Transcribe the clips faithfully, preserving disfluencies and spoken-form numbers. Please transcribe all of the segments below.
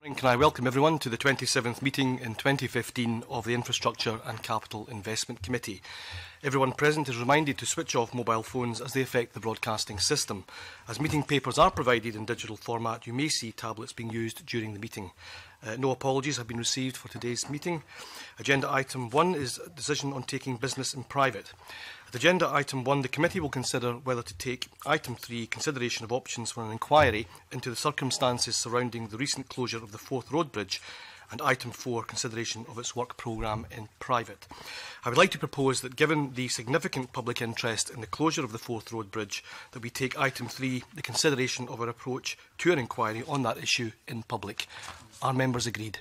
Can I welcome everyone to the twenty-seventh meeting in twenty fifteen of the Infrastructure and Capital Investment Committee. Everyone present is reminded to switch off mobile phones as they affect the broadcasting system. As meeting papers are provided in digital format, you may see tablets being used during the meeting. Uh, no apologies have been received for today's meeting. Agenda item one is a decision on taking business in private. At agenda item one, the committee will consider whether to take item three, consideration of options for an inquiry into the circumstances surrounding the recent closure of the Forth Road Bridge, and item four, consideration of its work programme in private. I would like to propose that, given the significant public interest in the closure of the Forth Road Bridge, that we take item three, the consideration of our approach to an inquiry on that issue in public. Are members agreed?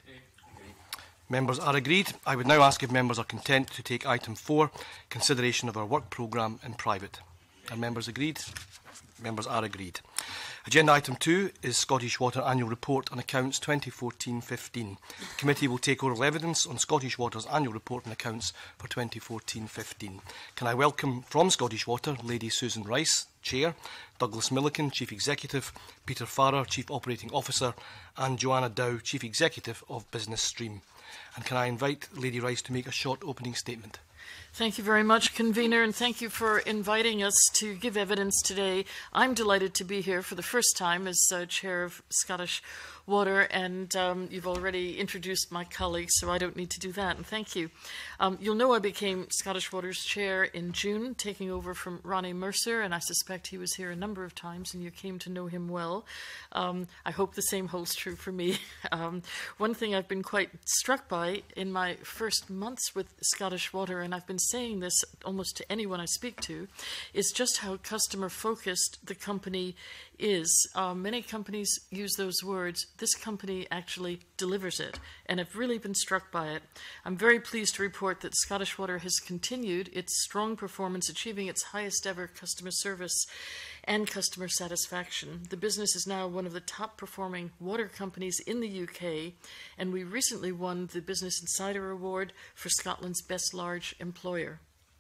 Members are agreed. I would now ask if members are content to take item four, consideration of our work programme in private. Are members agreed? Members are agreed. Agenda item two is Scottish Water Annual Report and Accounts twenty fourteen fifteen. The committee will take oral evidence on Scottish Water's annual report and accounts for twenty fourteen fifteen. Can I welcome from Scottish Water Lady Susan Rice, Chair, Douglas Millican, Chief Executive, Peter Farrer, Chief Operating Officer, and Johanna Dow, Chief Executive of Business Stream. And can I invite Lady Rice to make a short opening statement? Thank you very much, Convener, and thank you for inviting us to give evidence today. I'm delighted to be here for the first time as uh, Chair of Scottish Water, and um, you've already introduced my colleagues, so I don't need to do that, and thank you. Um, you'll know I became Scottish Water's Chair in June, taking over from Ronnie Mercer, and I suspect he was here a number of times, and you came to know him well. Um, I hope the same holds true for me. um, one thing I've been quite struck by in my first months with Scottish Water, and I've been saying this almost to anyone I speak to, is just how customer-focused the company is. Uh, many companies use those words. This company actually delivers it, and I've really been struck by it. I'm very pleased to report that Scottish Water has continued its strong performance, achieving its highest ever customer service and customer satisfaction. The business is now one of the top performing water companies in the U K, and we recently won the Business Insider Award for Scotland's Best Large Employer.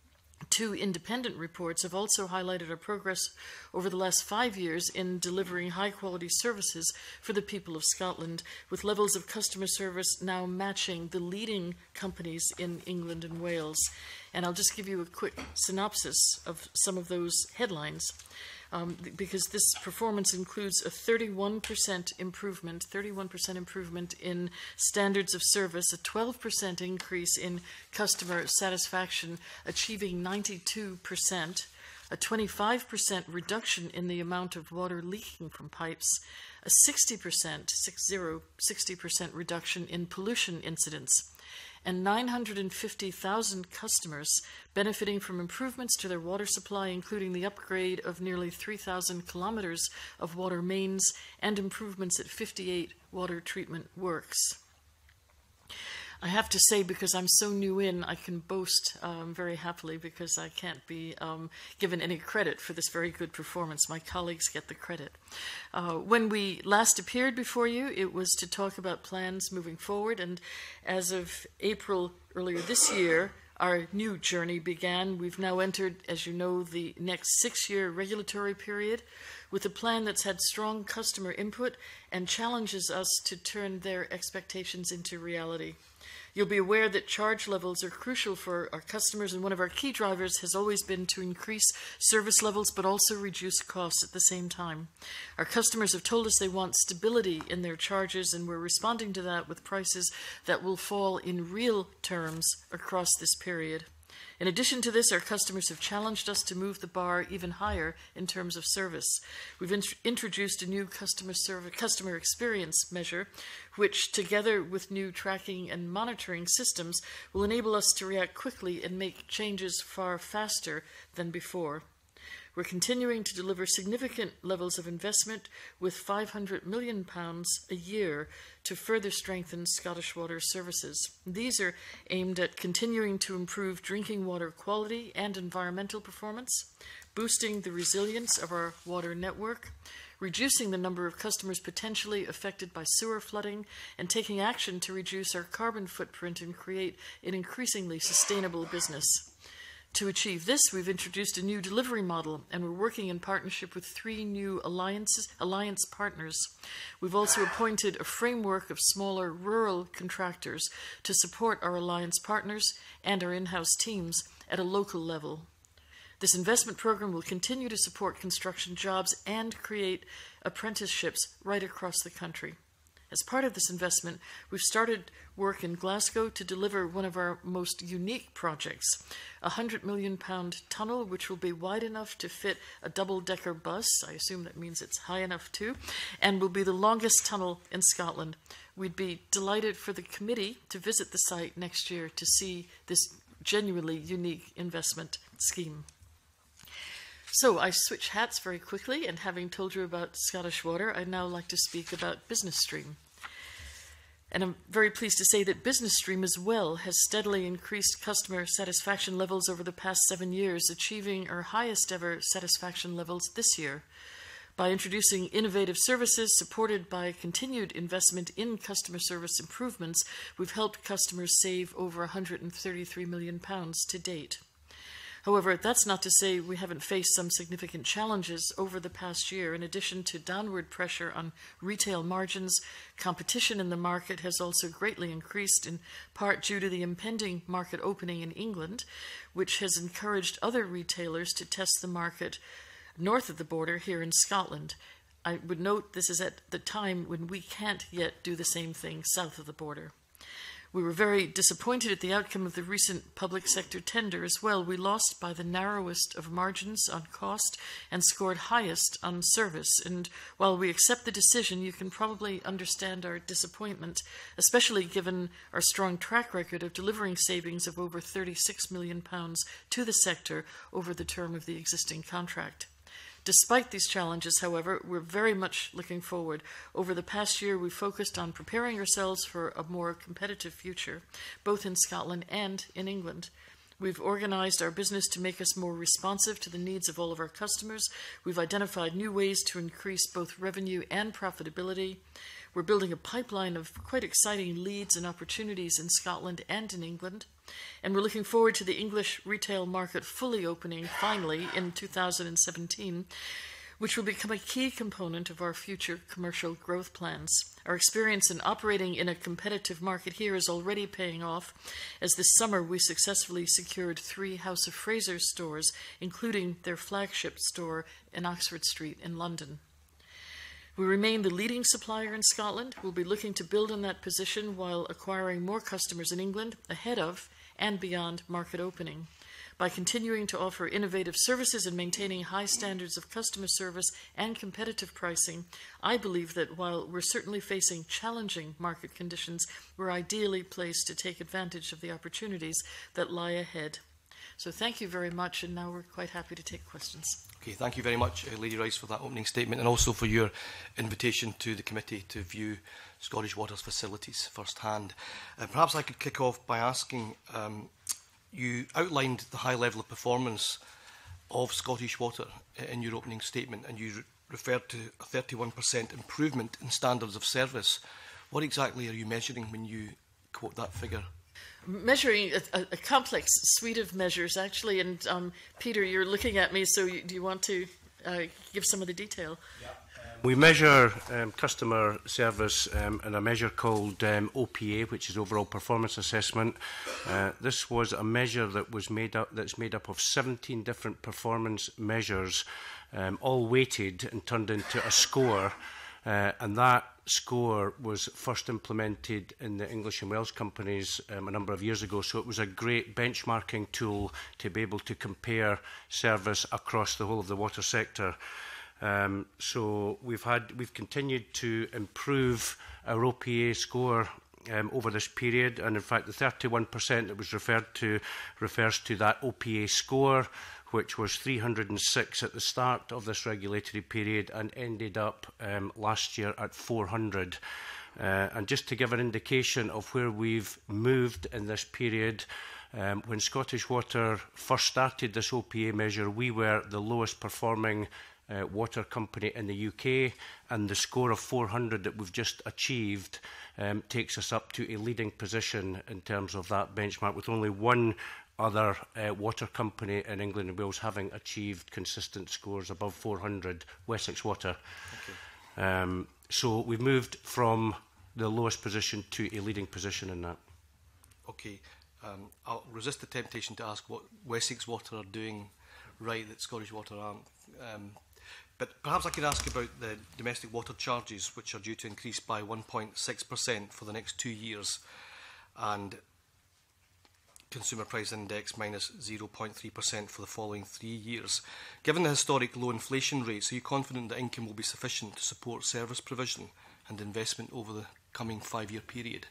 Two independent reports have also highlighted our progress over the last five years in delivering high-quality services for the people of Scotland, with levels of customer service now matching the leading companies in England and Wales. And I'll just give you a quick synopsis of some of those headlines. Um, because this performance includes a thirty-one percent improvement, thirty-one percent improvement in standards of service, a twelve percent increase in customer satisfaction, achieving ninety-two percent, a twenty-five percent reduction in the amount of water leaking from pipes, a sixty percent, sixty percent reduction in pollution incidents, and nine hundred fifty thousand customers benefiting from improvements to their water supply, including the upgrade of nearly three thousand kilometres of water mains and improvements at fifty-eight water treatment works. I have to say, because I'm so new in, I can boast um, very happily, because I can't be um, given any credit for this very good performance. My colleagues get the credit. Uh, when we last appeared before you, it was to talk about plans moving forward, and as of April earlier this year, our new journey began. We've now entered, as you know, the next six-year regulatory period with a plan that's had strong customer input and challenges us to turn their expectations into reality. You'll be aware that charge levels are crucial for our customers, and one of our key drivers has always been to increase service levels but also reduce costs at the same time. Our customers have told us they want stability in their charges, and we're responding to that with prices that will fall in real terms across this period. In addition to this, our customers have challenged us to move the bar even higher in terms of service. We've int introduced a new customer service, customer experience measure, which, together with new tracking and monitoring systems, will enable us to react quickly and make changes far faster than before. We're continuing to deliver significant levels of investment with five hundred million pounds a year to further strengthen Scottish Water services. These are aimed at continuing to improve drinking water quality and environmental performance, boosting the resilience of our water network, reducing the number of customers potentially affected by sewer flooding, and taking action to reduce our carbon footprint and create an increasingly sustainable business. To achieve this, we've introduced a new delivery model, and we're working in partnership with three new alliances, alliance partners. We've also appointed a framework of smaller rural contractors to support our alliance partners and our in-house teams at a local level. This investment program will continue to support construction jobs and create apprenticeships right across the country. As part of this investment, we've started work in Glasgow to deliver one of our most unique projects, a one hundred million pound tunnel which will be wide enough to fit a double-decker bus. I assume that means it's high enough too, and will be the longest tunnel in Scotland. We'd be delighted for the committee to visit the site next year to see this genuinely unique investment scheme. So I switch hats very quickly, and having told you about Scottish Water, I'd now like to speak about Business Stream. And I'm very pleased to say that Business Stream as well has steadily increased customer satisfaction levels over the past seven years, achieving our highest ever satisfaction levels this year. By introducing innovative services supported by continued investment in customer service improvements, we've helped customers save over one hundred thirty-three million pounds to date. However, that's not to say we haven't faced some significant challenges over the past year. In addition to downward pressure on retail margins, competition in the market has also greatly increased, in part due to the impending market opening in England, which has encouraged other retailers to test the market north of the border here in Scotland. I would note this is at the time when we can't yet do the same thing south of the border. We were very disappointed at the outcome of the recent public sector tender as well. We lost by the narrowest of margins on cost and scored highest on service. And while we accept the decision, you can probably understand our disappointment, especially given our strong track record of delivering savings of over thirty-six million pounds to the sector over the term of the existing contract. Despite these challenges, however, we're very much looking forward. Over the past year, we've focused on preparing ourselves for a more competitive future, both in Scotland and in England. We've organised our business to make us more responsive to the needs of all of our customers. We've identified new ways to increase both revenue and profitability. We're building a pipeline of quite exciting leads and opportunities in Scotland and in England. And we're looking forward to the English retail market fully opening, finally, in two thousand seventeen, which will become a key component of our future commercial growth plans. Our experience in operating in a competitive market here is already paying off, as this summer we successfully secured three House of Fraser stores, including their flagship store in Oxford Street in London. We remain the leading supplier in Scotland. We'll be looking to build on that position while acquiring more customers in England ahead of and beyond market opening. By continuing to offer innovative services and maintaining high standards of customer service and competitive pricing, I believe that while we're certainly facing challenging market conditions, we're ideally placed to take advantage of the opportunities that lie ahead. So thank you very much, and now we're quite happy to take questions. Okay, thank you very much, uh, Lady Rice, for that opening statement, and also for your invitation to the committee to view Scottish Water's facilities firsthand. Uh, perhaps I could kick off by asking, um, you outlined the high level of performance of Scottish Water in your opening statement, and you re referred to a thirty-one percent improvement in standards of service. What exactly are you measuring when you quote that figure? Measuring a, a complex suite of measures, actually, and um, Peter, you're looking at me, so you, do you want to uh, give some of the detail? Yeah. Um, we measure um, customer service um, in a measure called um, O P A, which is Overall Performance Assessment. Uh, this was a measure that was made up that's made up of seventeen different performance measures, um, all weighted and turned into a score, uh, and that score was first implemented in the English and Welsh companies um, a number of years ago, so it was a great benchmarking tool to be able to compare service across the whole of the water sector. Um, so we've had we've continued to improve our O P A score um, over this period, and in fact the thirty-one percent that was referred to refers to that O P A score, which was three hundred and six at the start of this regulatory period and ended up um, last year at four hundred. Uh, and just to give an indication of where we've moved in this period, um, when Scottish Water first started this O P A measure, we were the lowest performing uh, water company in the U K, and the score of four hundred that we've just achieved um, takes us up to a leading position in terms of that benchmark, with only one other uh, water company in England and Wales having achieved consistent scores above four hundred, Wessex Water. Okay. Um, so we've moved from the lowest position to a leading position in that. Okay. Um, I'll resist the temptation to ask what Wessex Water are doing right that Scottish Water aren't. Um, but perhaps I could ask about the domestic water charges, which are due to increase by one point six percent for the next two years, and Consumer Price Index minus zero point three percent for the following three years. Given the historic low inflation rates, are you confident that income will be sufficient to support service provision and investment over the coming five-year period?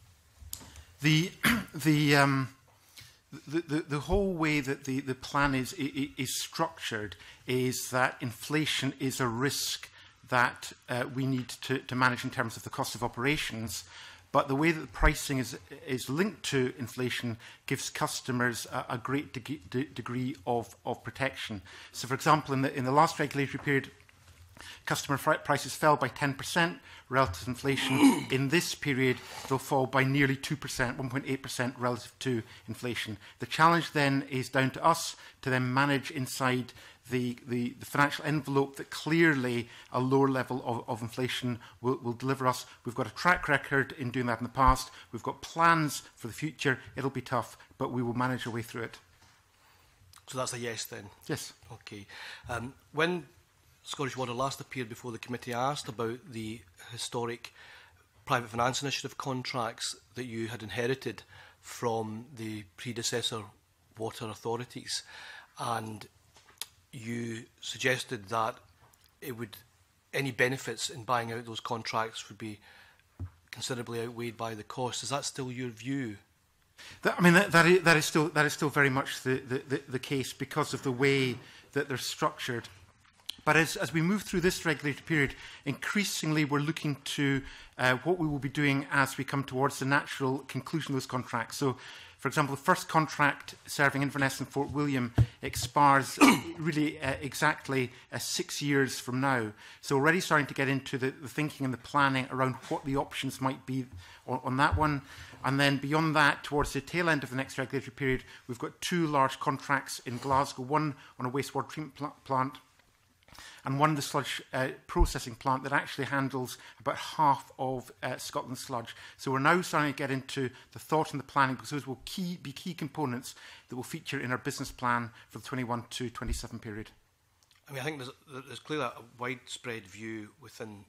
The the, um, the the the whole way that the the plan is is structured is that inflation is a risk that uh, we need to, to manage in terms of the cost of operations. But the way that the pricing is, is linked to inflation gives customers a, a great de de degree of, of protection. So, for example, in the, in the last regulatory period, customer prices fell by ten percent relative to inflation. In this period, they'll fall by nearly two percent, one point eight percent relative to inflation. The challenge then is down to us to then manage inside The, the, the financial envelope that clearly a lower level of, of inflation will, will deliver us. We've got a track record in doing that in the past. We've got plans for the future. It'll be tough, but we will manage our way through it. So that's a yes then? Yes. Okay. Um, when Scottish Water last appeared before the committee, I asked about the historic private finance initiative contracts that you had inherited from the predecessor water authorities, and you suggested that it would any benefits in buying out those contracts would be considerably outweighed by the cost. Is that still your view? That, I mean, that, that, is, that is still that is still very much the, the, the, the case because of the way that they're structured. But as, as we move through this regulatory period, increasingly we're looking to uh, what we will be doing as we come towards the natural conclusion of those contracts. So, for example, the first contract serving Inverness and Fort William expires really uh, exactly uh, six years from now. So already starting to get into the, the thinking and the planning around what the options might be on, on that one. And then beyond that, towards the tail end of the next regulatory period, we've got two large contracts in Glasgow, one on a wastewater treatment pl plant, and one the sludge uh, processing plant that actually handles about half of uh, Scotland's sludge. So we're now starting to get into the thought and the planning, because those will key, be key components that will feature in our business plan for the twenty-one to twenty-seven period. I mean, I think there's, there's clearly a widespread view within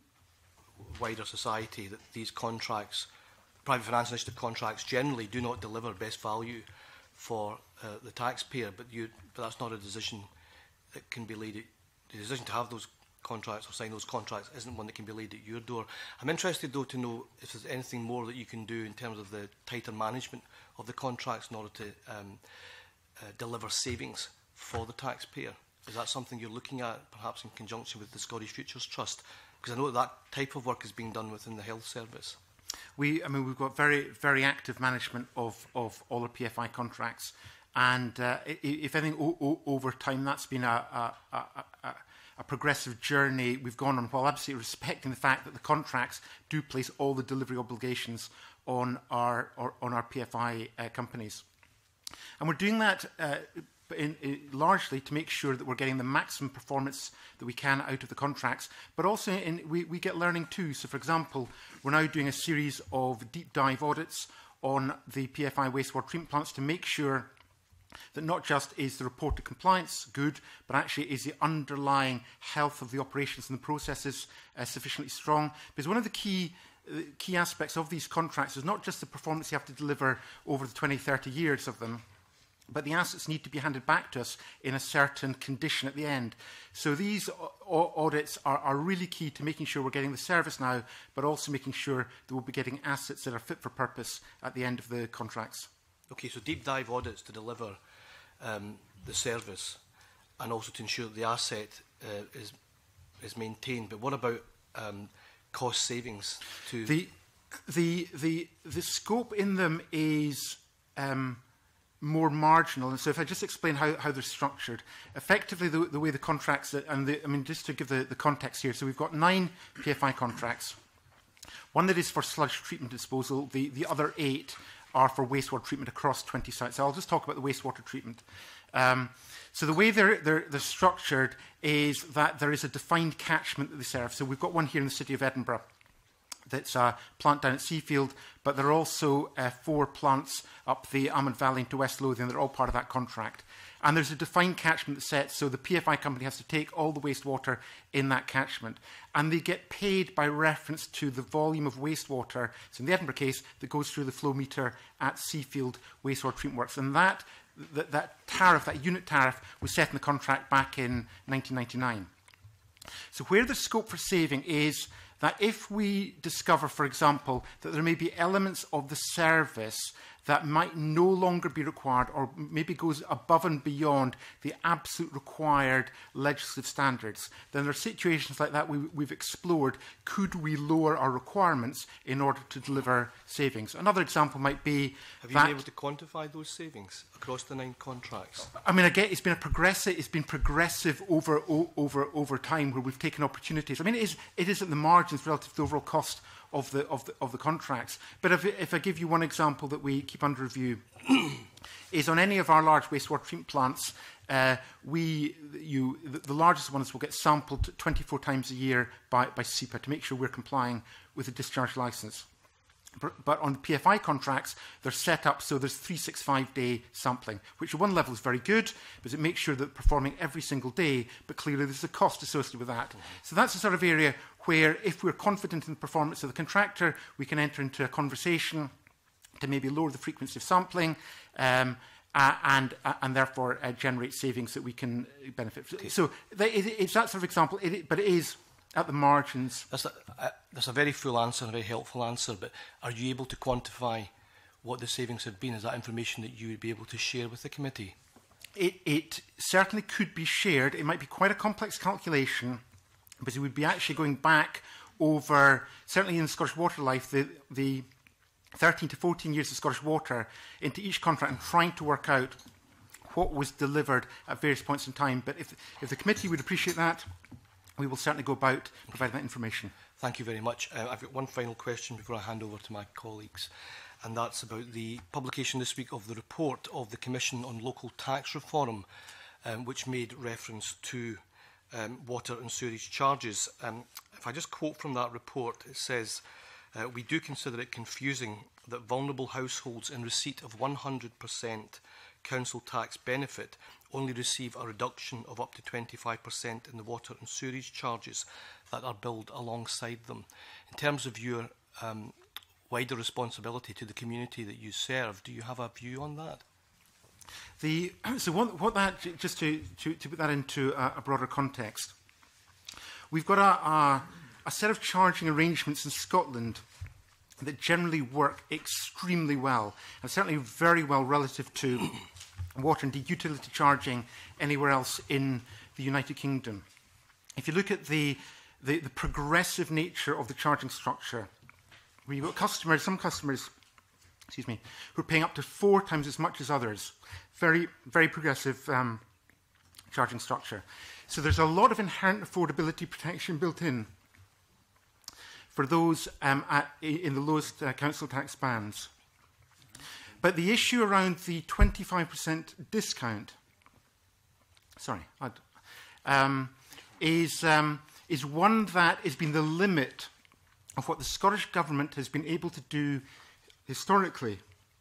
wider society that these contracts, private finance initiative contracts, generally do not deliver best value for uh, the taxpayer, but, you, but that's not a decision that can be laid at the decision to have those contracts or sign those contracts isn't one that can be laid at your door. I'm interested, though, to know if there's anything more that you can do in terms of the tighter management of the contracts in order to um, uh, deliver savings for the taxpayer. Is that something you're looking at, perhaps in conjunction with the Scottish Futures Trust? Because I know that, that type of work is being done within the health service. We, I mean, we've got very, very active management of, of all our P F I contracts. And uh, if anything, o o over time, that's been a, a, a, a, a progressive journey we've gone on, while absolutely respecting the fact that the contracts do place all the delivery obligations on our, or, on our P F I uh, companies. And we're doing that uh, in, in, largely to make sure that we're getting the maximum performance that we can out of the contracts, but also in, we, we get learning too. So, for example, we're now doing a series of deep dive audits on the P F I wastewater treatment plants to make sure that not just is the reported compliance good, but actually is the underlying health of the operations and the processes uh, sufficiently strong. Because one of the key, uh, key aspects of these contracts is not just the performance you have to deliver over the twenty, thirty years of them, but the assets need to be handed back to us in a certain condition at the end. So these audits are, are really key to making sure we're getting the service now, but also making sure that we'll be getting assets that are fit for purpose at the end of the contracts. Okay, so deep dive audits to deliver um, the service and also to ensure that the asset uh, is is maintained. But what about um, cost savings? To the the the the scope in them is um, more marginal. And so, if I just explain how how they're structured, effectively the, the way the contracts that, and the, I mean just to give the, the context here. So we've got nine P F I contracts. One that is for sludge treatment disposal. The the other eight are for wastewater treatment across twenty sites. So I'll just talk about the wastewater treatment. Um, so the way they're, they're, they're structured is that there is a defined catchment that they serve. So we've got one here in the city of Edinburgh that's a plant down at Seafield, but there are also uh, four plants up the Almond Valley into West Lothian that are all part of that contract. And there's a defined catchment that's set, so the P F I company has to take all the wastewater in that catchment. And they get paid by reference to the volume of wastewater, so in the Edinburgh case, that goes through the flow meter at Seafield Wastewater Treatment Works. And that, that, that tariff, that unit tariff, was set in the contract back in nineteen ninety-nine. So where the scope for saving is that if we discover, for example, that there may be elements of the service that might no longer be required or maybe goes above and beyond the absolute required legislative standards, then there are situations like that we, we've explored. Could we lower our requirements in order to deliver savings? Another example might be Have you that, been able to quantify those savings across the nine contracts? I mean, again, it's been a progressive, it's been progressive over, o, over, over time where we've taken opportunities. I mean, it is, it is at the margins relative to the overall cost of the, of the, of the contracts. But if, if I give you one example that we keep under review, is on any of our large wastewater treatment plants, uh, we, you, the, the largest ones will get sampled twenty-four times a year by, by S E P A to make sure we're complying with the discharge licence. But, but on the P F I contracts, they're set up so there's three hundred sixty-five day sampling, which at one level is very good, because it makes sure that performing every single day, but clearly there's a cost associated with that. Mm-hmm. So that's the sort of area where if we're confident in the performance of the contractor, we can enter into a conversation to maybe lower the frequency of sampling um, uh, and, uh, and therefore uh, generate savings that we can benefit from. Okay. So th it, it's that sort of example, it, but it is at the margins. That's a, uh, that's a very full answer and a very helpful answer, but are you able to quantify what the savings have been? Is that information that you would be able to share with the committee? It, it certainly could be shared. It might be quite a complex calculation, because it would be actually going back over, certainly in Scottish Water Life, the, the thirteen to fourteen years of Scottish Water into each contract and trying to work out what was delivered at various points in time. But if, if the committee would appreciate that, we will certainly go about providing that information. Thank you very much. Uh, I've got one final question before I hand over to my colleagues, and that's about the publication this week of the report of the Commission on Local Tax Reform, um, which made reference to um, water and sewerage charges. Um, if I just quote from that report, it says, uh, we do consider it confusing that vulnerable households in receipt of one hundred percent council tax benefit only receive a reduction of up to twenty-five percent in the water and sewerage charges that are billed alongside them. In terms of your um, wider responsibility to the community that you serve, do you have a view on that? The, so what, what that, just to, to, to put that into a, a broader context, we've got a, a, a set of charging arrangements in Scotland that generally work extremely well, and certainly very well relative to water and utility charging anywhere else in the United Kingdom. If you look at the, the, the progressive nature of the charging structure, where you've got customers, some customers, excuse me, who are paying up to four times as much as others, very, very progressive um, charging structure. So there's a lot of inherent affordability protection built in for those um, at, in the lowest uh, council tax bands. But the issue around the twenty-five percent discount, sorry, I'd, um, is, um, is one that has been the limit of what the Scottish Government has been able to do historically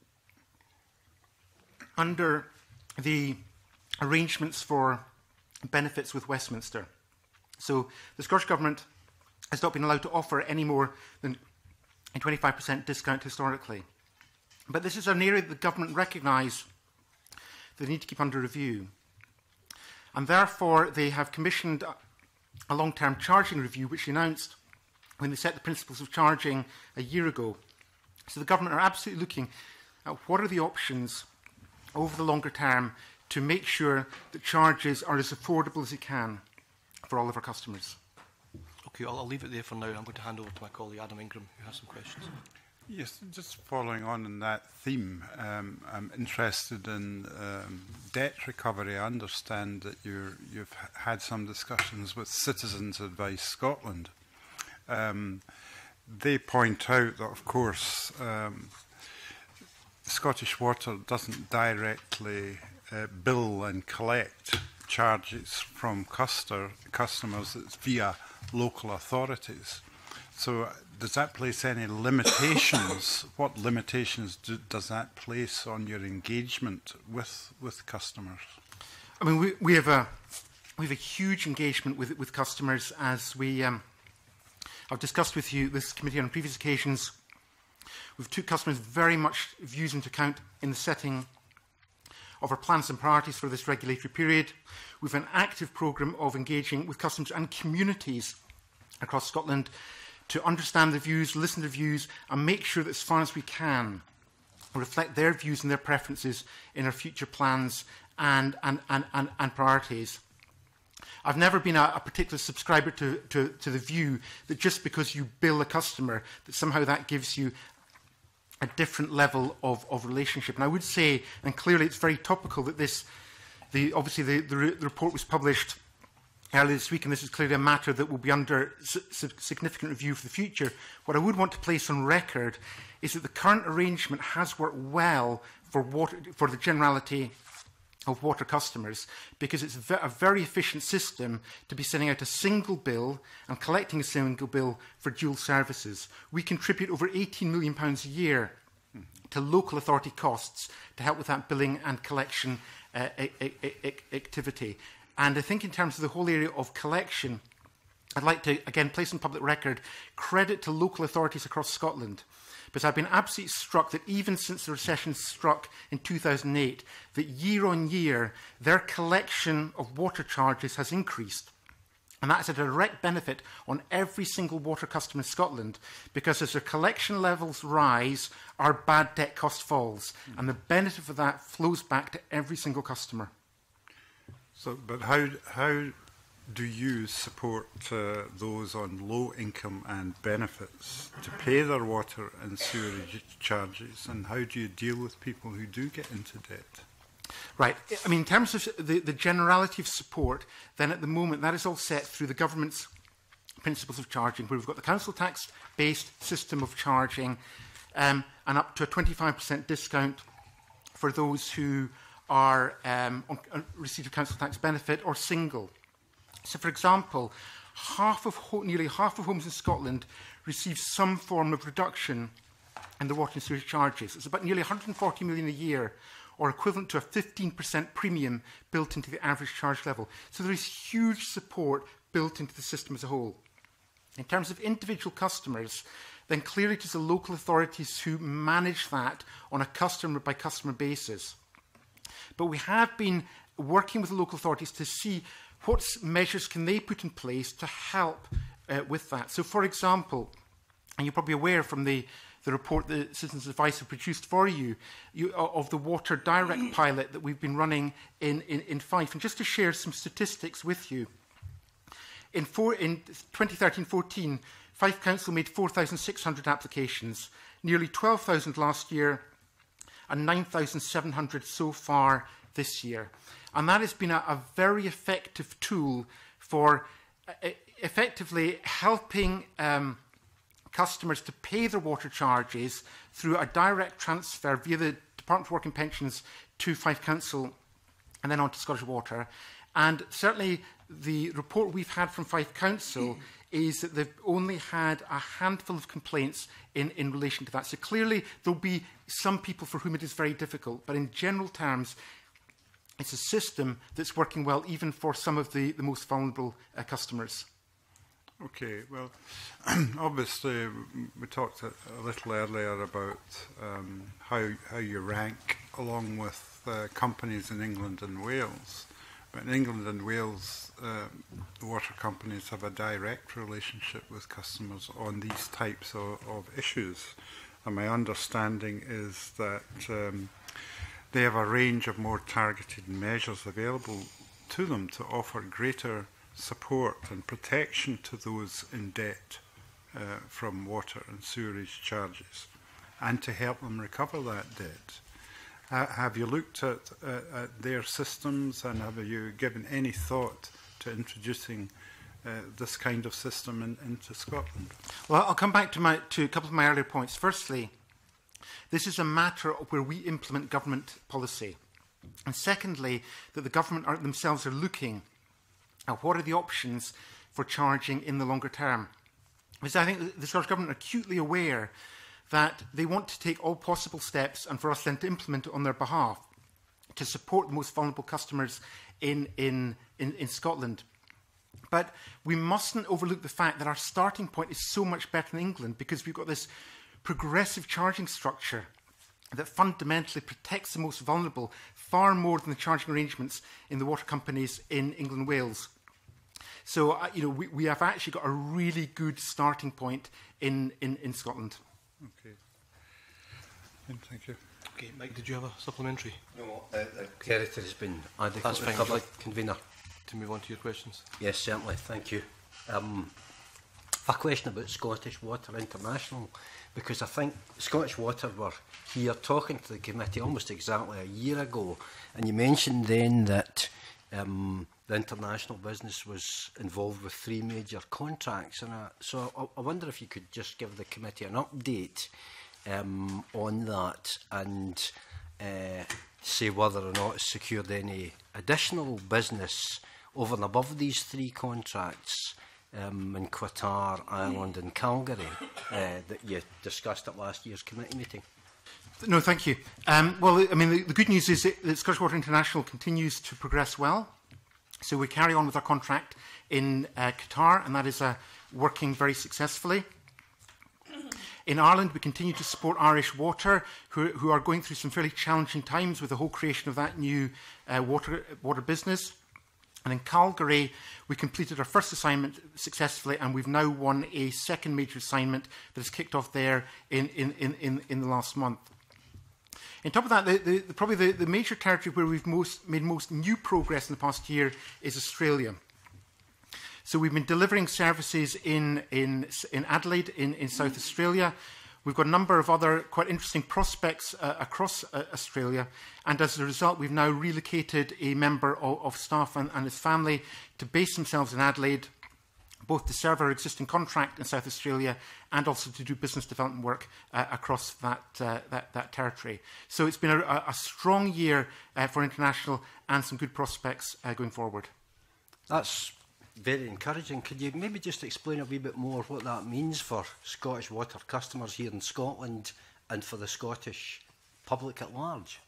under the arrangements for benefits with Westminster. So the Scottish Government has not been allowed to offer any more than a twenty-five percent discount historically. But this is an area that the government recognise they need to keep under review. And therefore, they have commissioned a long-term charging review, which they announced when they set the principles of charging a year ago. So the government are absolutely looking at what are the options over the longer term to make sure that charges are as affordable as it can for all of our customers. Okay, I'll, I'll leave it there for now. I'm going to hand over to my colleague Adam Ingram, who has some questions. Yes, just following on in that theme, um, I'm interested in um, debt recovery. I understand that you're, you've had some discussions with Citizens Advice Scotland. Um, they point out that, of course, um, Scottish Water doesn't directly uh, bill and collect charges from customer, customers. It's via local authorities. So uh, does that place any limitations? What limitations do, does that place on your engagement with, with customers? I mean, we, we, have a, we have a huge engagement with, with customers, as we, um, I've discussed with you, this committee on previous occasions. We've took customers very much views into account in the setting of our plans and priorities for this regulatory period. We've an active programme of engaging with customers and communities across Scotland to understand their views, listen to their views, and make sure that as far as we can, reflect their views and their preferences in our future plans and, and, and, and, and priorities. I've never been a, a particular subscriber to, to, to the view that just because you bill a customer, that somehow that gives you a different level of, of relationship. And I would say, and clearly it's very topical, that this, the, obviously the, the, re the report was published earlier this week, and this is clearly a matter that will be under significant review for the future. What I would want to place on record is that the current arrangement has worked well for, water, for the generality of water customers, because it's a very efficient system to be sending out a single bill and collecting a single bill for dual services. We contribute over eighteen million pounds a year to local authority costs to help with that billing and collection uh, activity. And I think in terms of the whole area of collection, I'd like to, again, place on public record credit to local authorities across Scotland. But I've been absolutely struck that even since the recession struck in two thousand eight, that year on year, their collection of water charges has increased. And that is a direct benefit on every single water customer in Scotland, because as their collection levels rise, our bad debt cost falls. Mm. And the benefit of that flows back to every single customer. So, but how, how do you support uh, those on low income and benefits to pay their water and sewerage charges, and how do you deal with people who do get into debt? Right. I mean, in terms of the, the generality of support, then at the moment that is all set through the government's principles of charging, where we've got the council tax-based system of charging, um, and up to a twenty-five percent discount for those who are um, on, on receipt of council tax benefit or single. So, for example, half of ho nearly half of homes in Scotland receive some form of reduction in the water and sewage charges. It's about nearly one hundred and forty million a year, or equivalent to a fifteen percent premium built into the average charge level. So there is huge support built into the system as a whole. In terms of individual customers, then clearly it is the local authorities who manage that on a customer-by-customer basis. But we have been working with the local authorities to see what measures can they put in place to help uh, with that. So, for example, and you're probably aware from the, the report that Citizens Advice have produced for you, you of the Water Direct pilot that we've been running in, in, in Fife. And just to share some statistics with you, in, four, in twenty thirteen fourteen, Fife Council made four thousand six hundred applications, nearly twelve thousand last year, and nine thousand seven hundred so far this year. And that has been a, a very effective tool for uh, effectively helping um, customers to pay their water charges through a direct transfer via the Department for Work and Pensions to Fife Council and then on to Scottish Water. And certainly the report we've had from Fife Council is that they've only had a handful of complaints in, in relation to that. So clearly there'll be some people for whom it is very difficult, but in general terms, it's a system that's working well even for some of the, the most vulnerable uh, customers. Okay, well, obviously we talked a, a little earlier about um, how, how you rank along with uh, companies in England and Wales. But in England and Wales, uh, the water companies have a direct relationship with customers on these types of, of issues. And my understanding is that um, they have a range of more targeted measures available to them to offer greater support and protection to those in debt uh, from water and sewerage charges, and to help them recover that debt. Uh, have you looked at, uh, at their systems, and have you given any thought to introducing uh, this kind of system in, into Scotland? Well, I'll come back to, my, to a couple of my earlier points. Firstly, This is a matter of where we implement government policy. And secondly, that the government are, themselves are looking at what are the options for charging in the longer term. Because I think the Scottish Government are acutely aware that they want to take all possible steps, and for us then to implement it on their behalf, to support the most vulnerable customers in, in, in, in Scotland. But we mustn't overlook the fact that our starting point is so much better than England, because we've got this progressive charging structure that fundamentally protects the most vulnerable far more than the charging arrangements in the water companies in England and Wales. So, uh, you know, we, we have actually got a really good starting point in, in, in Scotland. Okay. Thank you. Okay, Mike, did you have a supplementary? No, uh, the territory has been adequately That's fine. covered, Like convener. to move on to your questions. Yes, certainly. Thank you. Um, a question about Scottish Water International, because I think Scottish Water were here talking to the committee almost exactly a year ago, and you mentioned then that um, the international business was involved with three major contracts, and I, so I, I wonder if you could just give the committee an update um, on that and uh, say whether or not it's secured any additional business over and above these three contracts um, in Qatar, Ireland and Calgary uh, that you discussed at last year's committee meeting. No, thank you. Um, well, I mean, the, the good news is that, that Scottish Water International continues to progress well. So we carry on with our contract in uh, Qatar, and that is uh, working very successfully. In Ireland, we continue to support Irish Water, who, who are going through some fairly challenging times with the whole creation of that new uh, water, water business. And in Calgary, we completed our first assignment successfully, and we've now won a second major assignment that has kicked off there in, in, in, in, in the last month. On top of that, the, the, the, probably the, the major territory where we've most, made most new progress in the past year is Australia. So we've been delivering services in, in, in Adelaide, in, in South Australia. We've got a number of other quite interesting prospects uh, across uh, Australia, and as a result, we've now relocated a member of, of staff and, and his family to base themselves in Adelaide, both to serve our existing contract in South Australia and also to do business development work uh, across that, uh, that, that territory. So it's been a, a strong year uh, for international and some good prospects uh, going forward. That's very encouraging. Could you maybe just explain a wee bit more what that means for Scottish Water customers here in Scotland and for the Scottish public at large?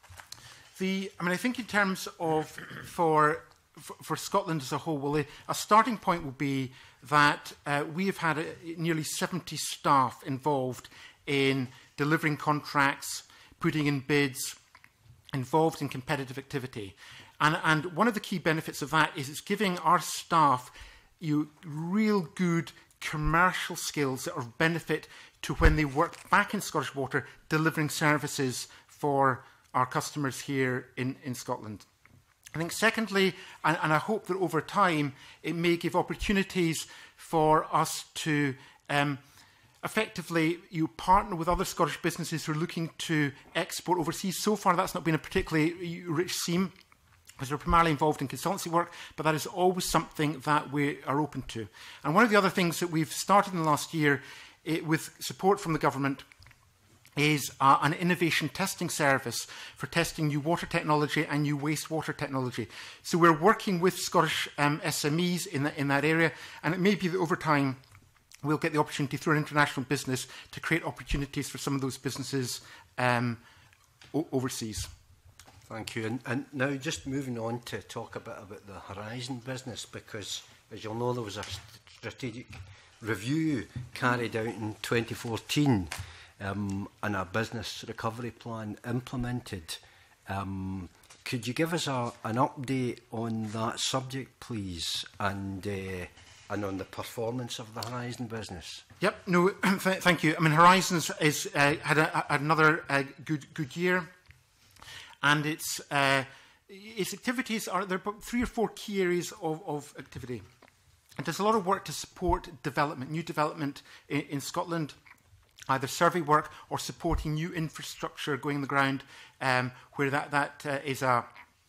The, I mean, I think in terms of for for, for Scotland as a whole, well, a, a starting point will be that uh, we have had a, nearly seventy staff involved in delivering contracts, putting in bids, involved in competitive activity. And, and one of the key benefits of that is it's giving our staff you real good commercial skills that are of benefit to when they work back in Scottish Water delivering services for our customers here in, in Scotland. I think secondly, and, and I hope that over time, it may give opportunities for us to um, effectively you partner with other Scottish businesses who are looking to export overseas. So far, that's not been a particularly rich seam, because we're primarily involved in consultancy work, but that is always something that we are open to. And one of the other things that we've started in the last year it, with support from the government is uh, an innovation testing service for testing new water technology and new wastewater technology. So we're working with Scottish um, S M Es in, the, in that area, and it may be that over time we'll get the opportunity through an international business to create opportunities for some of those businesses um, overseas. Thank you. And, and now just moving on to talk a bit about the Horizon business, because as you'll know, there was a strategic review carried out in twenty fourteen um, and a business recovery plan implemented. Um, could you give us a, an update on that subject, please, and uh, and on the performance of the Horizon business? Yep. No. Th thank you. I mean, Horizons is uh, had a, a, another uh, good good year. And its, uh, its activities are, there are three or four key areas of, of activity. It does a lot of work to support development, new development in, in Scotland, either survey work or supporting new infrastructure going on the ground, um, where that, that uh, is a,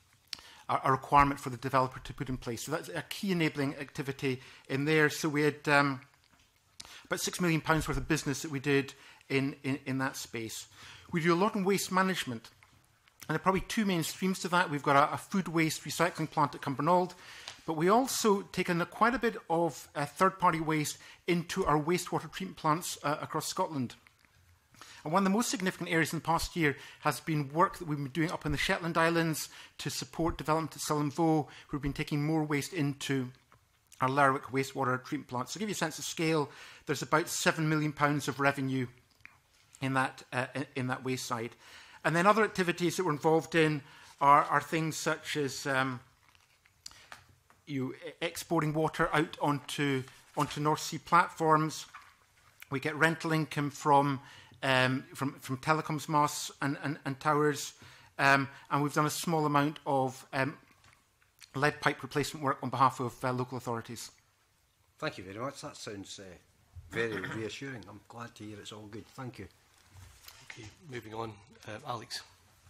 a requirement for the developer to put in place. So that's a key enabling activity in there. So we had um, about six million pounds worth of business that we did in, in, in that space. We do a lot in waste management. And there are probably two main streams to that. We've got a, a food waste recycling plant at Cumbernauld, but we also take in a, quite a bit of uh, third-party waste into our wastewater treatment plants uh, across Scotland. And one of the most significant areas in the past year has been work that we've been doing up in the Shetland Islands to support development at Sullin-Voe. We've been taking more waste into our Lerwick wastewater treatment plant. So to give you a sense of scale, there's about seven million pounds of revenue in that, uh, in that waste side. And then other activities that we're involved in are, are things such as um, you exporting water out onto, onto North Sea platforms. We get rental income from Um, from, from telecoms masts and, and, and towers, um, and we've done a small amount of um, lead pipe replacement work on behalf of uh, local authorities. Thank you very much. That sounds uh, very reassuring. I'm glad to hear it's all good. Thank you. Okay, moving on. Uh, Alex.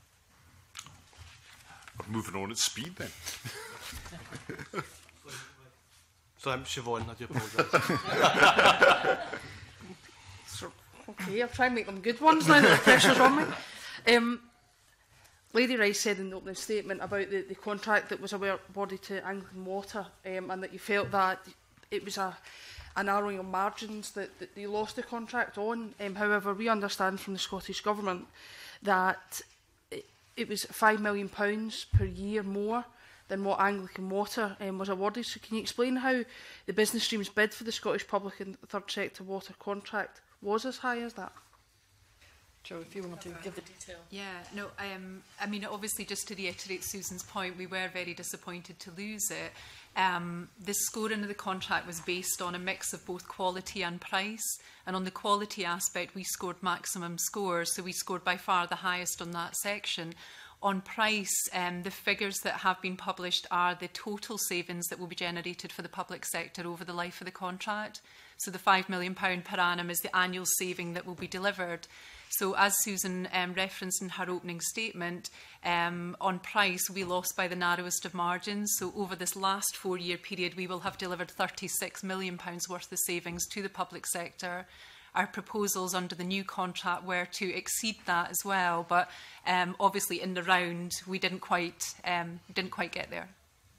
We're moving on at speed then. So I'm Siobhan, I do apologise. Okay, I'll try and make them good ones now that the pressure's on me. Um, Lady Rice said in the opening statement about the, the contract that was awarded to Anglican Water, um, and that you felt that it was a, a narrowing of margins that, that you lost the contract on. Um, however, we understand from the Scottish Government that it, it was five million pounds per year more than what Anglican Water um, was awarded. So can you explain how the business stream's bid for the Scottish public and third sector water contract was as high as that? Joe, if you want to give the detail. Yeah, no, um, I mean, obviously, just to reiterate Susan's point, we were very disappointed to lose it. Um, the scoring of the contract was based on a mix of both quality and price. And on the quality aspect, we scored maximum scores, so we scored by far the highest on that section. On price, um, the figures that have been published are the total savings that will be generated for the public sector over the life of the contract. So the five million pounds per annum is the annual saving that will be delivered. So as Susan um, referenced in her opening statement, um, on price we lost by the narrowest of margins. So over this last four-year period we will have delivered thirty-six million pounds worth of savings to the public sector. Our proposals under the new contract were to exceed that as well, but um, obviously in the round we didn't quite, um, didn't quite get there.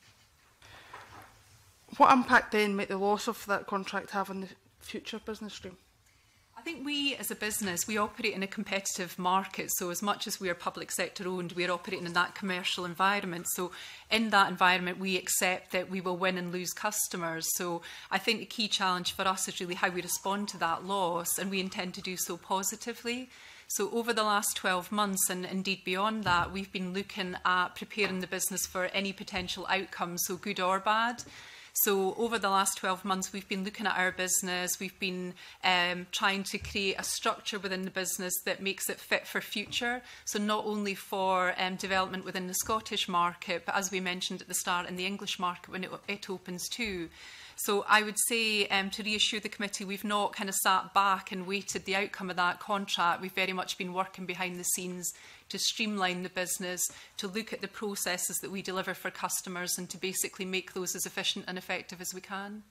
What impact then might the loss of that contract have on the future business stream? I think we, as a business, we operate in a competitive market. So as much as we are public sector owned, we are operating in that commercial environment. So in that environment, we accept that we will win and lose customers. So I think the key challenge for us is really how we respond to that loss, and we intend to do so positively. So over the last twelve months, and indeed beyond that, we've been looking at preparing the business for any potential outcomes, so good or bad. So over the last twelve months, we've been looking at our business. We've been um, trying to create a structure within the business that makes it fit for future. So not only for um, development within the Scottish market, but as we mentioned at the start, in the English market when it, it opens too. So I would say, um, to reassure the committee, we've not kind of sat back and waited the outcome of that contract. We've very much been working behind the scenes to streamline the business, to look at the processes that we deliver for customers, and to basically make those as efficient and effective as we can.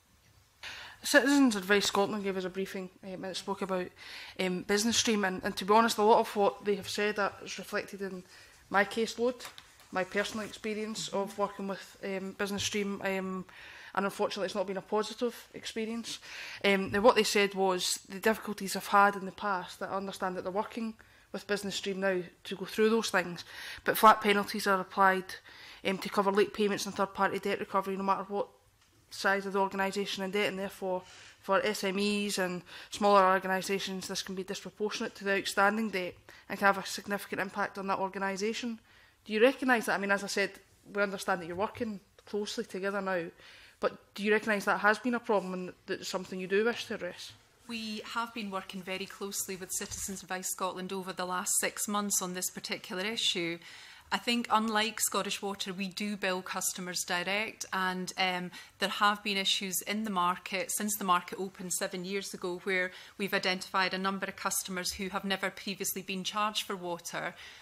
Citizens Advice Scotland gave us a briefing um, and it spoke about um, business stream, and, and to be honest, a lot of what they have said that is reflected in my caseload, my personal experience of working with um, business stream, um, and unfortunately it's not been a positive experience. Um, now what they said was the difficulties I've had in the past, that I understand that they're working with business stream now to go through those things, but flat penalties are applied um, to cover late payments and third party debt recovery no matter what size of the organisation in debt, and therefore for S M Es and smaller organisations this can be disproportionate to the outstanding debt and can have a significant impact on that organisation. Do you recognise that? I mean, as I said, we understand that you're working closely together now, but do you recognise that has been a problem and that it's something you do wish to address? We have been working very closely with Citizens Advice Scotland over the last six months on this particular issue. I think, unlike Scottish Water, we do bill customers direct, and um, there have been issues in the market since the market opened seven years ago where we've identified a number of customers who have never previously been charged for water.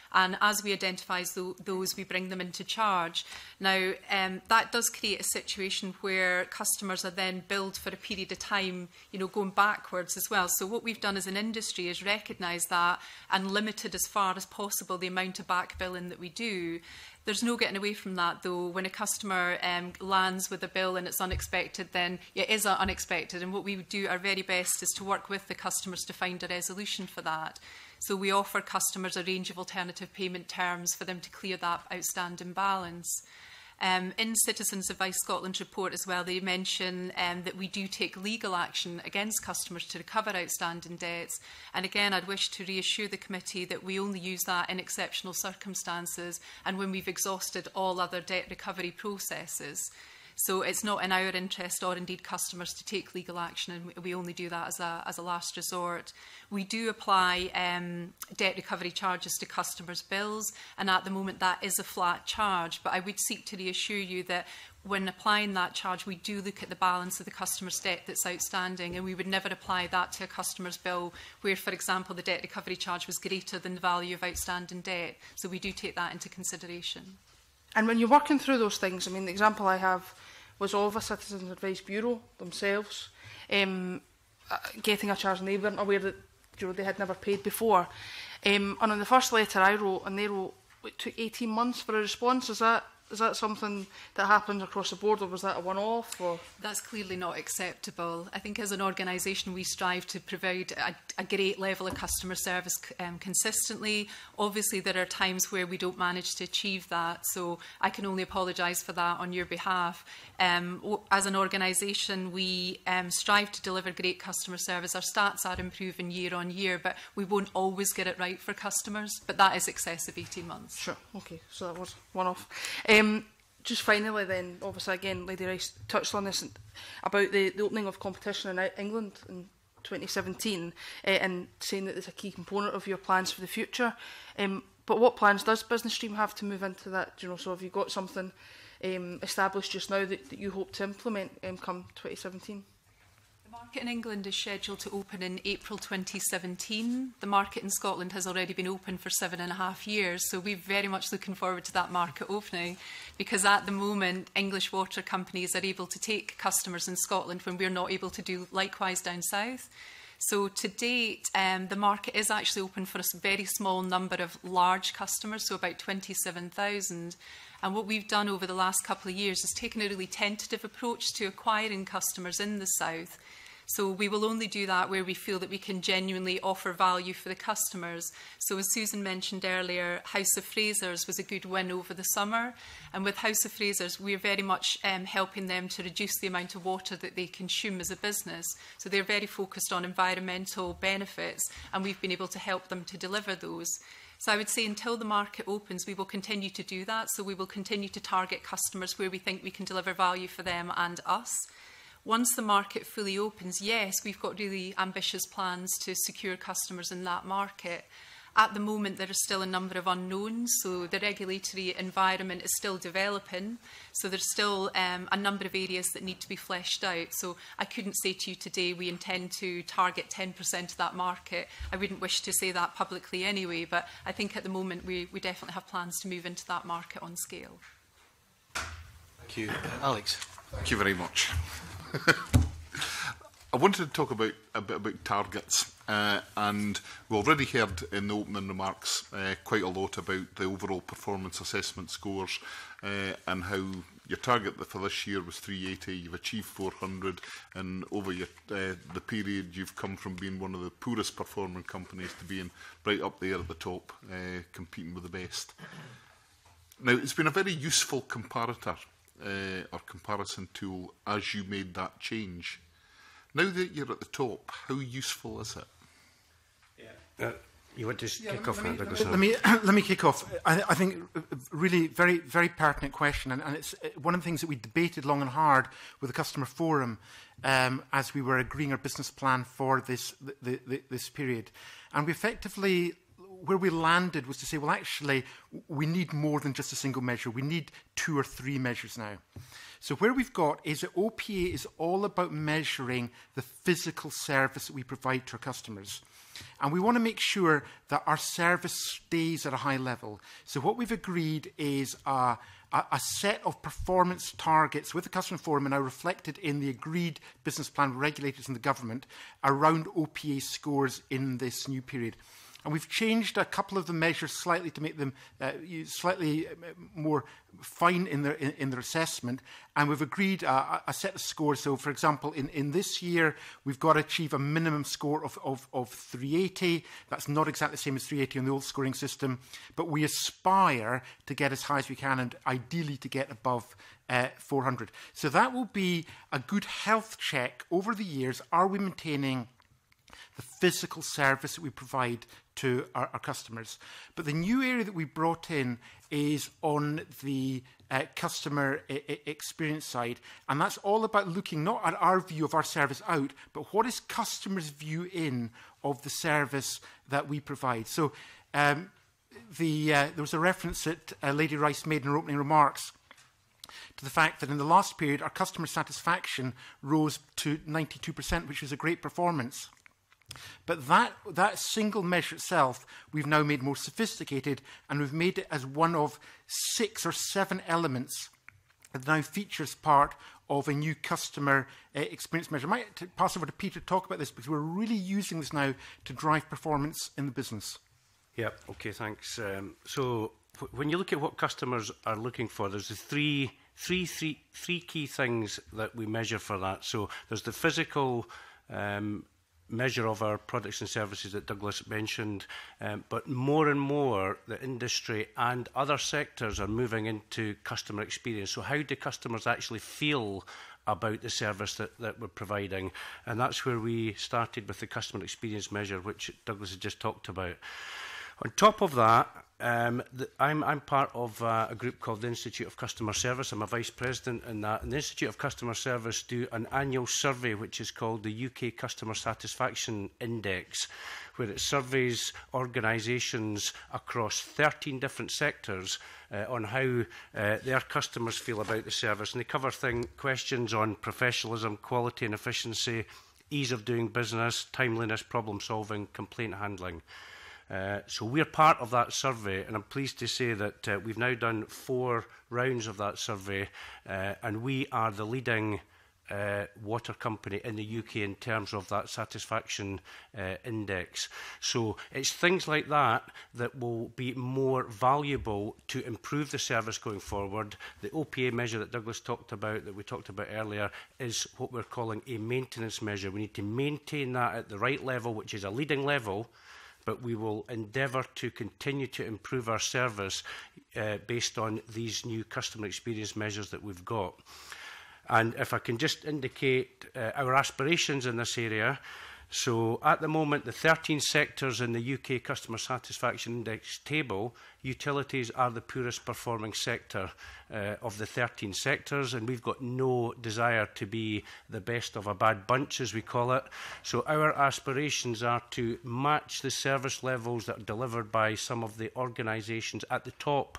And as we identify th those, we bring them into charge. Now, um, that does create a situation where customers are then billed for a period of time, you know, going backwards as well. So what we've done as an industry is recognise that and limited as far as possible the amount of back billing that we do. There's no getting away from that, though. When a customer um, lands with a bill and it's unexpected, then it is unexpected. And what we would do our very best is to work with the customers to find a resolution for that. So we offer customers a range of alternative payment terms for them to clear that outstanding balance. Um, in Citizens Advice Scotland's report as well, they mention um, that we do take legal action against customers to recover outstanding debts. And again, I'd wish to reassure the committee that we only use that in exceptional circumstances and when we've exhausted all other debt recovery processes. So it's not in our interest or indeed customers to take legal action, and we only do that as a, as a last resort. We do apply um, debt recovery charges to customers' bills, and at the moment that is a flat charge. But I would seek to reassure you that when applying that charge, we do look at the balance of the customer's debt that's outstanding, and we would never apply that to a customer's bill where, for example, the debt recovery charge was greater than the value of outstanding debt. So we do take that into consideration. And when you're working through those things, I mean, the example I have was of a Citizens Advice Bureau themselves um, uh, getting a charge, and they weren't aware that, you know, they had never paid before. Um, and on the first letter I wrote, and they wrote, it took eighteen months for a response. Is that is that something that happens across the board, or was that a one-off? Or? That's clearly not acceptable. I think as an organisation we strive to provide a, a great level of customer service um, consistently. Obviously there are times where we don't manage to achieve that, so I can only apologise for that on your behalf. Um, as an organisation we um, strive to deliver great customer service. Our stats are improving year on year, but we won't always get it right for customers. But that is excessive eighteen months. Sure, okay, so that was one-off. Um, just finally then, obviously again, Lady Rice touched on this about the, the opening of competition in England in twenty seventeen uh, and saying that it's a key component of your plans for the future. Um, but what plans does Business Stream have to move into that? You know, so have you got something um, established just now that, that you hope to implement um, come twenty seventeen? The market in England is scheduled to open in April twenty seventeen. The market in Scotland has already been open for seven and a half years, so we're very much looking forward to that market opening, because at the moment English water companies are able to take customers in Scotland when we're not able to do likewise down south. So to date, um, the market is actually open for a very small number of large customers, so about twenty-seven thousand. And what we've done over the last couple of years is taken a really tentative approach to acquiring customers in the south. So we will only do that where we feel that we can genuinely offer value for the customers. So as Susan mentioned earlier, House of Frasers was a good win over the summer. And with House of Frasers, we're very much um, helping them to reduce the amount of water that they consume as a business. So they're very focused on environmental benefits, and we've been able to help them to deliver those. So I would say until the market opens, we will continue to do that. So we will continue to target customers where we think we can deliver value for them and us. Once the market fully opens, yes, we've got really ambitious plans to secure customers in that market. At the moment, there are still a number of unknowns, so the regulatory environment is still developing. So there's still um, a number of areas that need to be fleshed out. So I couldn't say to you today we intend to target ten percent of that market. I wouldn't wish to say that publicly anyway, but I think at the moment we, we definitely have plans to move into that market on scale. Thank you. Uh, Alex. Thank you very much. I wanted to talk about a bit about targets, uh, and we already heard in the opening remarks uh, quite a lot about the overall performance assessment scores uh, and how your target for this year was three eighty, you've achieved four hundred, and over your, uh, the period you've come from being one of the poorest performing companies to being right up there at the top, uh, competing with the best. Now, it's been a very useful comparator uh, or comparison tool as you made that change. Now that you're at the top, how useful is it? Yeah. Uh, you want to just Yeah, kick let off me, on that? let, me, let me kick off. I, I think a really very, very pertinent question, and, and it's one of the things that we debated long and hard with the customer forum um, as we were agreeing our business plan for this, the, the, this period. And we effectively, where we landed was to say, well, actually, we need more than just a single measure. We need two or three measures now. So where we've got is that O P A is all about measuring the physical service that we provide to our customers. And we want to make sure that our service stays at a high level. So what we've agreed is a, a, a set of performance targets with the Customer Forum and are reflected in the agreed business plan with regulators and the government around O P A scores in this new period. And we've changed a couple of the measures slightly to make them uh, slightly more fine in their, in, in their assessment. And we've agreed a, a set of scores. So, for example, in, in this year, we've got to achieve a minimum score of, of, of three eighty. That's not exactly the same as three eighty on the old scoring system. But we aspire to get as high as we can and ideally to get above uh, four hundred. So that will be a good health check over the years. Are we maintaining the physical service that we provide to our, our customers? But the new area that we brought in is on the uh, customer I I experience side, and that's all about looking not at our view of our service out, but what is customers' view in of the service that we provide. So um, the, uh, there was a reference that uh, Lady Rice made in her opening remarks to the fact that in the last period our customer satisfaction rose to ninety-two percent, which was a great performance. But that, that single measure itself, we've now made more sophisticated, and we've made it as one of six or seven elements that now features part of a new customer uh, experience measure. I might pass over to Peter to talk about this, because we're really using this now to drive performance in the business. Yeah, okay, thanks. Um, so when you look at what customers are looking for, there's the three, three, three, three key things that we measure for that. So there's the physical um, measure of our products and services that Douglas mentioned, um, but more and more the industry and other sectors are moving into customer experience. So how do customers actually feel about the service that, that we're providing? And that's where we started with the customer experience measure, which Douglas has just talked about. On top of that, um, the, I'm, I'm part of uh, a group called the Institute of Customer Service. I'm a vice president in that. And the Institute of Customer Service do an annual survey which is called the U K Customer Satisfaction Index, where it surveys organisations across thirteen different sectors uh, on how uh, their customers feel about the service. And they cover thing, questions on professionalism, quality and efficiency, ease of doing business, timeliness, problem solving, complaint handling. Uh, so we're part of that survey, and I'm pleased to say that uh, we've now done four rounds of that survey, uh, and we are the leading uh, water company in the U K in terms of that satisfaction uh, index. So it's things like that that will be more valuable to improve the service going forward. The O P A measure that Douglas talked about, that we talked about earlier, is what we're calling a maintenance measure. We need to maintain that at the right level, which is a leading level, but we will endeavour to continue to improve our service uh, based on these new customer experience measures that we've got. And if I can just indicate uh, our aspirations in this area. So at the moment, the thirteen sectors in the U K Customer Satisfaction Index table, utilities are the poorest performing sector uh, of the thirteen sectors, and we've got no desire to be the best of a bad bunch, as we call it. So our aspirations are to match the service levels that are delivered by some of the organisations at the top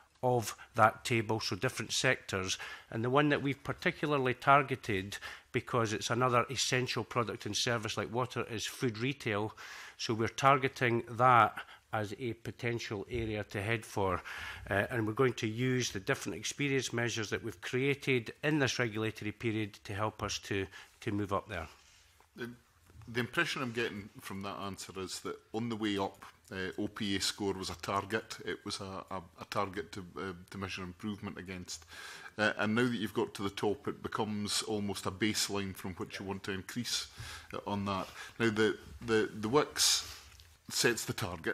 of that table, so different sectors. And the one that we've particularly targeted, because it's another essential product and service like water, is food retail. So we're targeting that as a potential area to head for. Uh, and we're going to use the different experience measures that we've created in this regulatory period to help us to, to move up there. The, the impression I'm getting from that answer is that on the way up, Uh, O P A score was a target. It was a, a, a target to, uh, to measure improvement against. Uh, and now that you've got to the top, it becomes almost a baseline from which you want to increase uh, on that. Now, the, the, the W I C sets the target.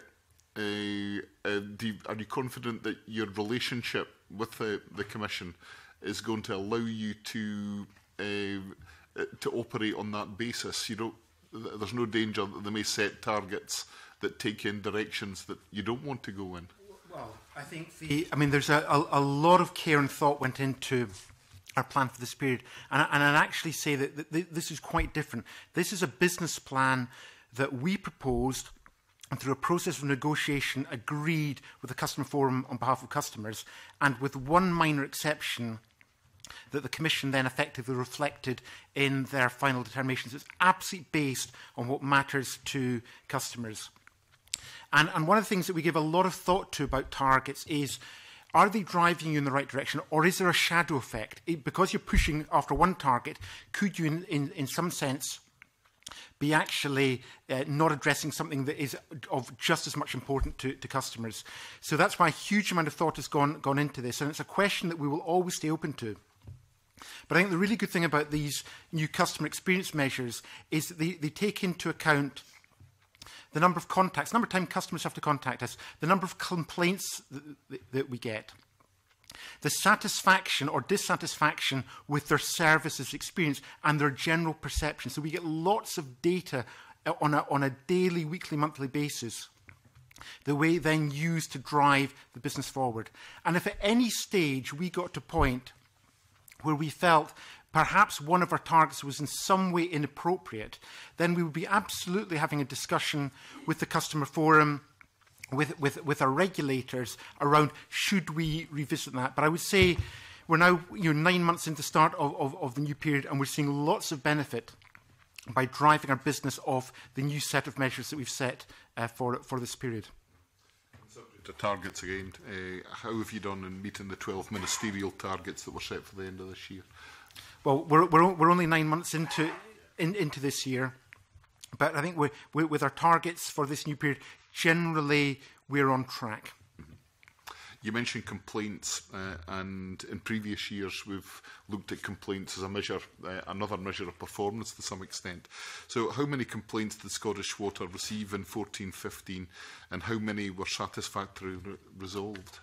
Uh, uh, do you, are you confident that your relationship with the, the Commission is going to allow you to uh, to operate on that basis? You don't, there's no danger that they may set targets that take you in directions that you don't want to go in? Well, I think the, I mean, there's a, a, a lot of care and thought went into our plan for this period. And, and I'd actually say that, that this is quite different. This is a business plan that we proposed and through a process of negotiation agreed with the Customer Forum on behalf of customers. And with one minor exception, that the Commission then effectively reflected in their final determinations. It's absolutely based on what matters to customers. And, and one of the things that we give a lot of thought to about targets is, are they driving you in the right direction, or is there a shadow effect? It, because you're pushing after one target, could you, in, in, in some sense, be actually uh, not addressing something that is of just as much importance to, to customers? So that's why a huge amount of thought has gone, gone into this, and it's a question that we will always stay open to. But I think the really good thing about these new customer experience measures is that they, they take into account the number of contacts, the number of times customers have to contact us, the number of complaints that, that, that we get, the satisfaction or dissatisfaction with their services experience and their general perception. So we get lots of data on a, on a daily, weekly, monthly basis, the way then used to drive the business forward. And if at any stage we got to a point where we felt perhaps one of our targets was in some way inappropriate, then we would be absolutely having a discussion with the customer forum, with, with, with our regulators around should we revisit that. But I would say we're now you know, nine months into the start of, of, of the new period, and we're seeing lots of benefit by driving our business off the new set of measures that we've set uh, for, for this period. The targets again, uh, how have you done in meeting the twelve ministerial targets that were set for the end of this year? Well, we're, we're, we're only nine months into, in, into this year, but I think we're, we're, with our targets for this new period, generally we're on track. You mentioned complaints, uh, and in previous years we've looked at complaints as a measure, uh, another measure of performance to some extent. So how many complaints did Scottish Water receive in fourteen fifteen, and how many were satisfactorily re resolved?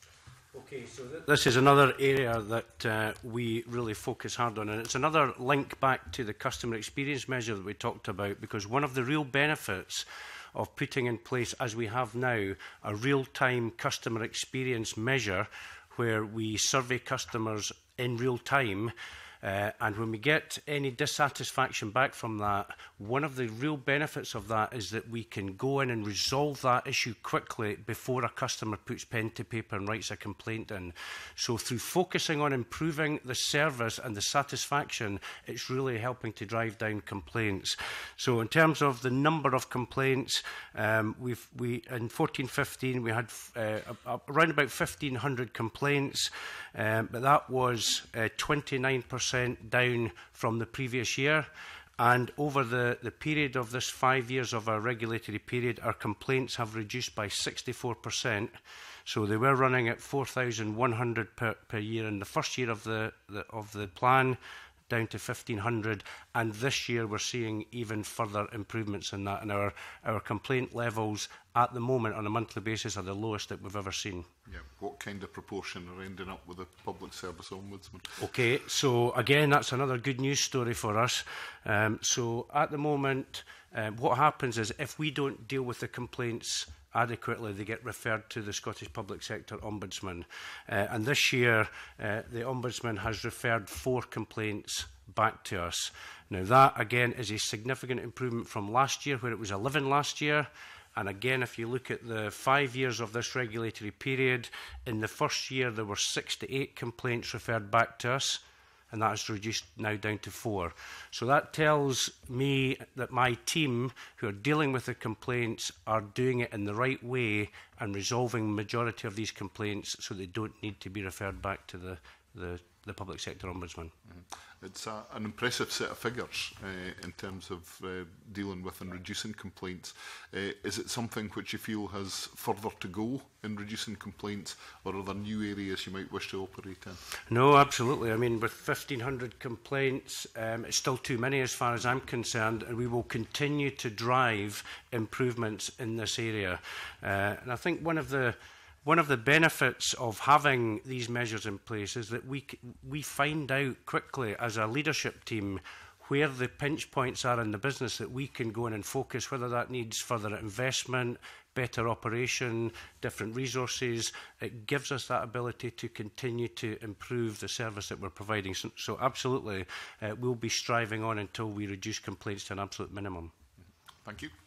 Okay, so th this is another area that uh, we really focus hard on, and it's another link back to the customer experience measure that we talked about, because one of the real benefits of putting in place, as we have now, a real-time customer experience measure where we survey customers in real time, uh, and when we get any dissatisfaction back from that, one of the real benefits of that is that we can go in and resolve that issue quickly before a customer puts pen to paper and writes a complaint in. So through focusing on improving the service and the satisfaction, it's really helping to drive down complaints. So in terms of the number of complaints, um, we've, we, in fourteen fifteen we had uh, around about fifteen hundred complaints, um, but that was twenty-nine percent down from the previous year. And over the, the period of this five years of our regulatory period, our complaints have reduced by sixty-four percent. So they were running at four thousand one hundred per, per year in the first year of the, the, of the plan, down to fifteen hundred. And this year we're seeing even further improvements in that. And our, our complaint levels at the moment on a monthly basis are the lowest that we've ever seen. Yeah. What kind of proportion are ending up with a public service ombudsman? Okay, so again, that's another good news story for us. Um, so at the moment, um, what happens is if we don't deal with the complaints adequately, they get referred to the Scottish Public Sector Ombudsman. Uh, and this year, uh, the Ombudsman has referred four complaints back to us. Now that, again, is a significant improvement from last year, where it was eleven last year. And again, if you look at the five years of this regulatory period, in the first year there were sixty-eight complaints referred back to us, and that has reduced now down to four. So that tells me that my team, who are dealing with the complaints, are doing it in the right way and resolving the majority of these complaints so they don't need to be referred back to the, the, the Public Sector Ombudsman. Mm-hmm. It's a, an impressive set of figures uh, in terms of uh, dealing with and reducing complaints. Uh, is it something which you feel has further to go in reducing complaints, or are there new areas you might wish to operate in? No, absolutely. I mean, with fifteen hundred complaints, um, it's still too many as far as I'm concerned, and we will continue to drive improvements in this area. Uh, and I think one of the One of the benefits of having these measures in place is that we, we find out quickly as a leadership team where the pinch points are in the business, that we can go in and focus, whether that needs further investment, better operation, different resources. It gives us that ability to continue to improve the service that we're providing. So, so absolutely, uh, we'll be striving on until we reduce complaints to an absolute minimum. Thank you.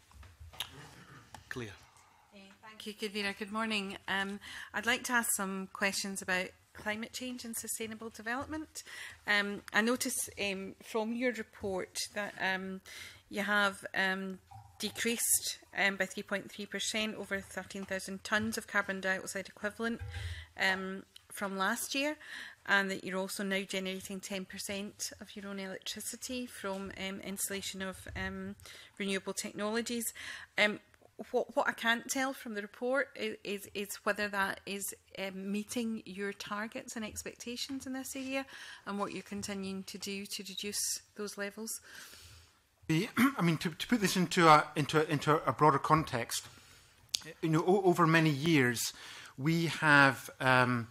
Clear. Thank you, Convener. Good morning. Um, I'd like to ask some questions about climate change and sustainable development. Um, I notice um, from your report that um, you have um, decreased um, by three point three percent, over thirteen thousand tonnes of carbon dioxide equivalent um, from last year, and that you're also now generating ten percent of your own electricity from um, installation of um, renewable technologies. Um, what, what I can't tell from the report is, is, is whether that is um, meeting your targets and expectations in this area, and what you're continuing to do to reduce those levels. The, I mean, to, to put this into a, into, a, into a broader context, you know, o over many years, we have um,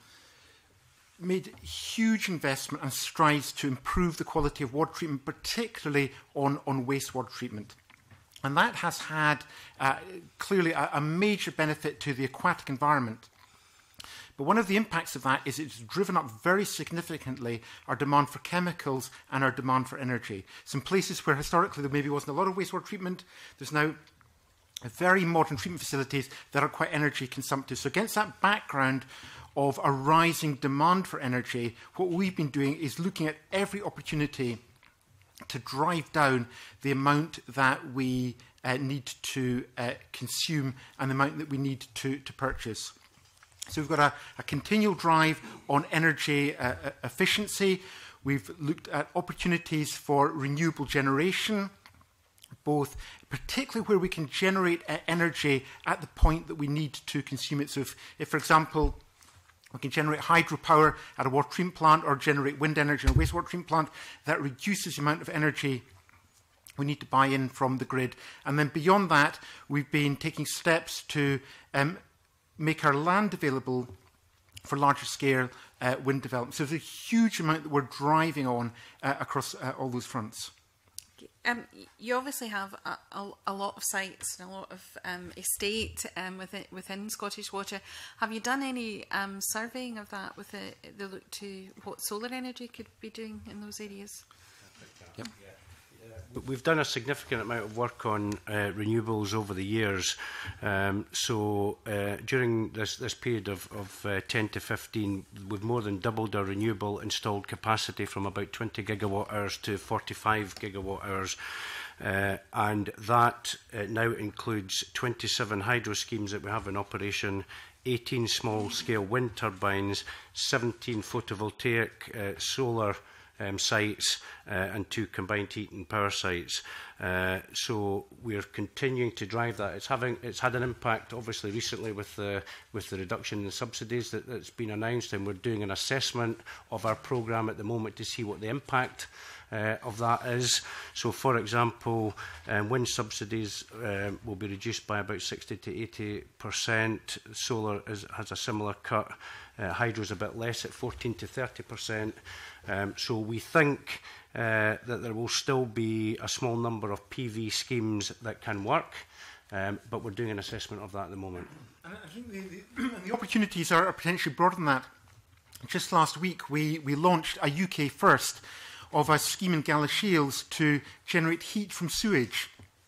made huge investment and strides to improve the quality of water treatment, particularly on, on wastewater treatment. And that has had uh, clearly a, a major benefit to the aquatic environment. But one of the impacts of that is it's driven up very significantly our demand for chemicals and our demand for energy. Some places where historically there maybe wasn't a lot of wastewater treatment, there's now very modern treatment facilities that are quite energy consumptive. So against that background of a rising demand for energy, what we've been doing is looking at every opportunity to drive down the amount that we uh, need to uh, consume and the amount that we need to, to purchase. So we've got a, a continual drive on energy uh, efficiency. We've looked at opportunities for renewable generation, both particularly where we can generate uh, energy at the point that we need to consume it. So if, if for example, we can generate hydropower at a water treatment plant or generate wind energy in a wastewater treatment plant, that reduces the amount of energy we need to buy in from the grid. And then beyond that, we've been taking steps to um, make our land available for larger scale uh, wind development. So there's a huge amount that we're driving on uh, across uh, all those fronts. Um, you obviously have a, a, a lot of sites and a lot of um, estate um, within, within Scottish Water. Have you done any um, surveying of that with the, the look to what solar energy could be doing in those areas? Yep. But we've done a significant amount of work on uh, renewables over the years. Um, so uh, during this, this period of, of uh, ten to fifteen, we've more than doubled our renewable installed capacity from about twenty gigawatt hours to forty-five gigawatt hours. Uh, and that uh, now includes twenty-seven hydro schemes that we have in operation, eighteen small-scale wind turbines, seventeen photovoltaic uh, solar Um, sites uh, and two combined heat and power sites. Uh, so we're continuing to drive that. It's having it's had an impact, obviously, recently with the with the reduction in the subsidies that, that's been announced, and we're doing an assessment of our programme at the moment to see what the impact uh, of that is. So, for example, um, wind subsidies um, will be reduced by about sixty to eighty percent. Solar is, has a similar cut. Uh, hydro is a bit less at fourteen to thirty percent. Um, so we think uh, that there will still be a small number of P V schemes that can work, um, but we're doing an assessment of that at the moment. And I think the, the, the opportunities are potentially broader than that. Just last week, we, we launched a U K first of a scheme in Galashiels to generate heat from sewage.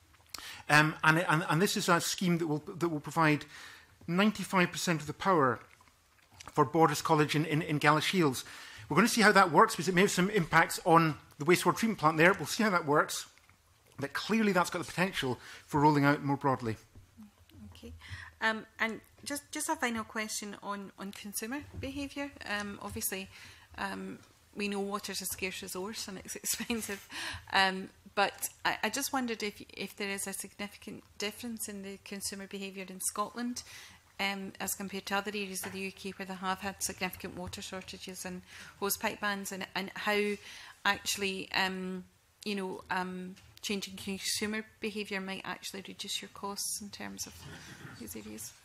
Um, and, and, and this is a scheme that will, that will provide ninety-five percent of the power for Borders College in, in, in Galashiels. We're going to see how that works, because it may have some impacts on the wastewater treatment plant there. We'll see how that works. But clearly that's got the potential for rolling out more broadly. Okay. Um, and just, just a final question on, on consumer behaviour. Um, obviously, um, we know water is a scarce resource and it's expensive. Um, but I, I just wondered if, if there is a significant difference in the consumer behaviour in Scotland Um, as compared to other areas of the U K where they have had significant water shortages and hose pipe bans, and, and how actually, um, you know, um, changing consumer behaviour might actually reduce your costs in terms of these areas.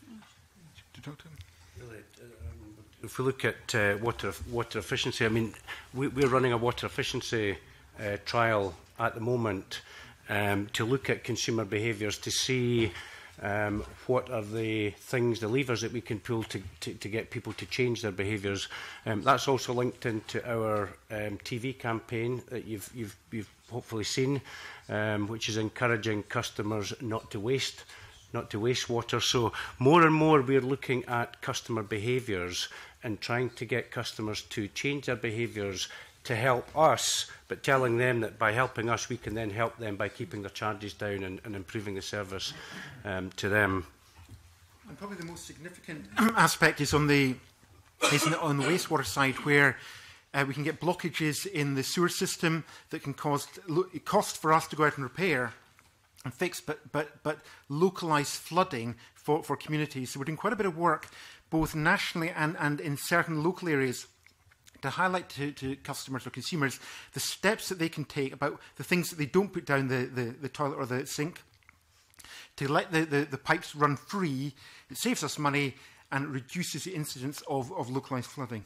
If we look at uh, water water efficiency, I mean, we, we're running a water efficiency uh, trial at the moment um, to look at consumer behaviours to see Um, what are the things, the levers that we can pull to, to, to get people to change their behaviours. Um, that's also linked into our um, T V campaign that you've, you've, you've hopefully seen, um, which is encouraging customers not to waste not to wastewater. So more and more we're looking at customer behaviours and trying to get customers to change their behaviours to help us, but telling them that by helping us we can then help them by keeping their charges down and, and improving the service um, to them. And probably the most significant aspect is on the, is on the wastewater side, where uh, we can get blockages in the sewer system that can cause cost for us to go out and repair and fix, but, but, but localised flooding for, for communities. So we're doing quite a bit of work, both nationally and, and in certain local areas, to highlight to, to customers or consumers the steps that they can take about the things that they don't put down the, the, the toilet or the sink, to let the, the, the pipes run free. It saves us money and it reduces the incidence of, of localised flooding.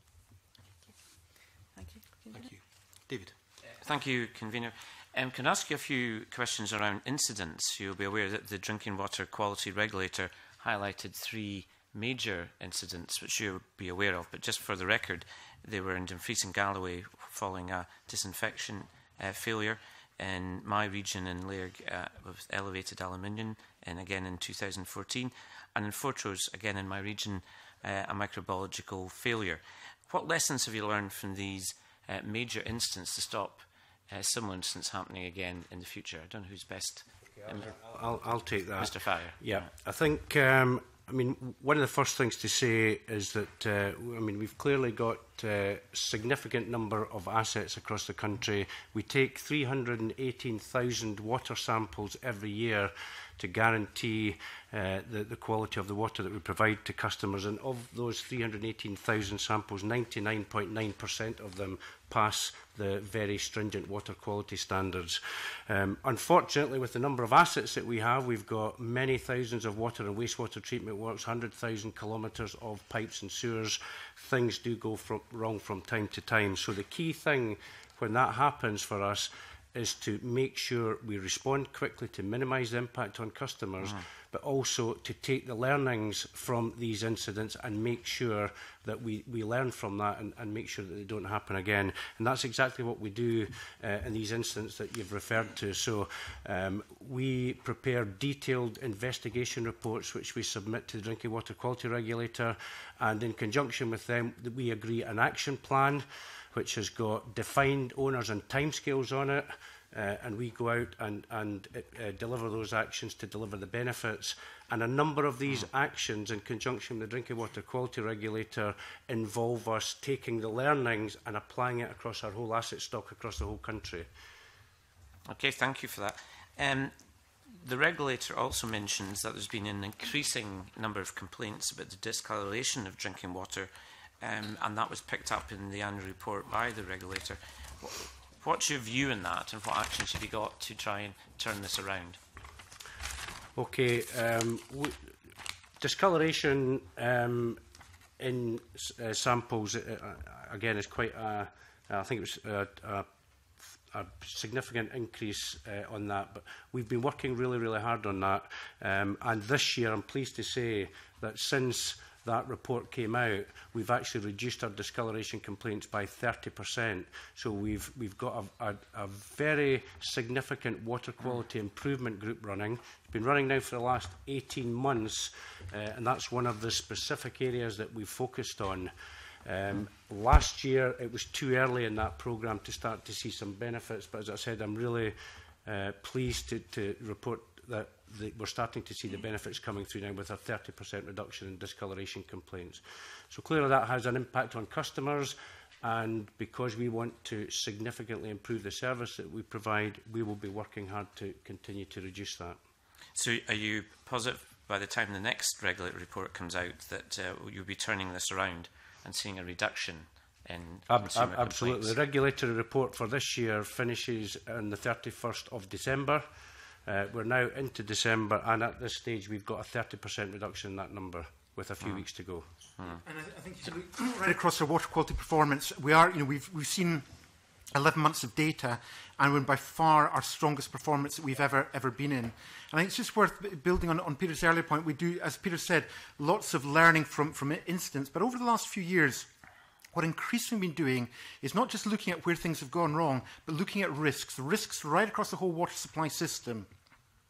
Thank you. Thank you. David. Thank you, Convener. Um, can I ask you a few questions around incidents? You'll be aware that the Drinking Water Quality Regulator highlighted three major incidents, which you'll be aware of, but just for the record, they were in Dumfries and Galloway following a disinfection uh, failure, in my region in Lairg uh, with elevated aluminium, and again in two thousand fourteen, and in Fortrose, again in my region, uh, a microbiological failure. What lessons have you learned from these uh, major incidents to stop uh, similar incidents happening again in the future? I don't know who's best. Um, I'll, I'll take that. Mister Farrier. Yeah, I think, um, I mean, one of the first things to say is that, uh, I mean, we've clearly got a significant number of assets across the country. We take three hundred eighteen thousand water samples every year to guarantee uh, the, the quality of the water that we provide to customers. And of those three hundred eighteen thousand samples, ninety-nine point nine percent of them pass the very stringent water quality standards. Um, unfortunately, with the number of assets that we have, we've got many thousands of water and wastewater treatment works, one hundred thousand kilometres of pipes and sewers. Things do go from, wrong from time to time. So the key thing when that happens for us is to make sure we respond quickly to minimise the impact on customers, uh-huh. but also to take the learnings from these incidents and make sure that we, we learn from that and, and make sure that they don't happen again. And that's exactly what we do uh, in these incidents that you've referred to. So um, we prepare detailed investigation reports which we submit to the Drinking Water Quality Regulator, and in conjunction with them we agree an action plan which has got defined owners and timescales on it, uh, and we go out and, and uh, deliver those actions to deliver the benefits. And a number of these actions, in conjunction with the Drinking Water Quality Regulator, involve us taking the learnings and applying it across our whole asset stock across the whole country. Okay, thank you for that. Um, the regulator also mentions that there's been an increasing number of complaints about the discoloration of drinking water, Um, and that was picked up in the annual report by the regulator. What's your view on that, and what actions have you got to try and turn this around? Okay, um, discoloration um, in uh, samples, uh, again, is quite a, I think it was a, a, a significant increase uh, on that, but we've been working really, really hard on that. Um, and this year, I'm pleased to say that since that report came out, we've actually reduced our discoloration complaints by thirty percent. So we've, we've got a, a, a very significant water quality improvement group running. It's been running now for the last eighteen months, uh, and that's one of the specific areas that we've focused on. Um, last year, it was too early in that programme to start to see some benefits, but as I said, I'm really uh, pleased to, to report that the, we're starting to see the benefits coming through now with a thirty percent reduction in discoloration complaints. So clearly that has an impact on customers, and because we want to significantly improve the service that we provide, we will be working hard to continue to reduce that. So are you positive by the time the next regulatory report comes out that uh, you'll be turning this around and seeing a reduction in ab consumer ab Absolutely. complaints? The regulatory report for this year finishes on the thirty-first of December. Uh, we're now into December, and at this stage we've got a thirty percent reduction in that number with a few mm. weeks to go. Mm. And I, th I think if you look right across our water quality performance, we are, you know, we've, we've seen eleven months of data, and we're by far our strongest performance that we've ever, ever been in. And I think it's just worth building on, on Peter's earlier point. We do, as Peter said, lots of learning from, from incidents, but over the last few years, what increasingly we've been doing is not just looking at where things have gone wrong, but looking at risks, the risks right across the whole water supply system.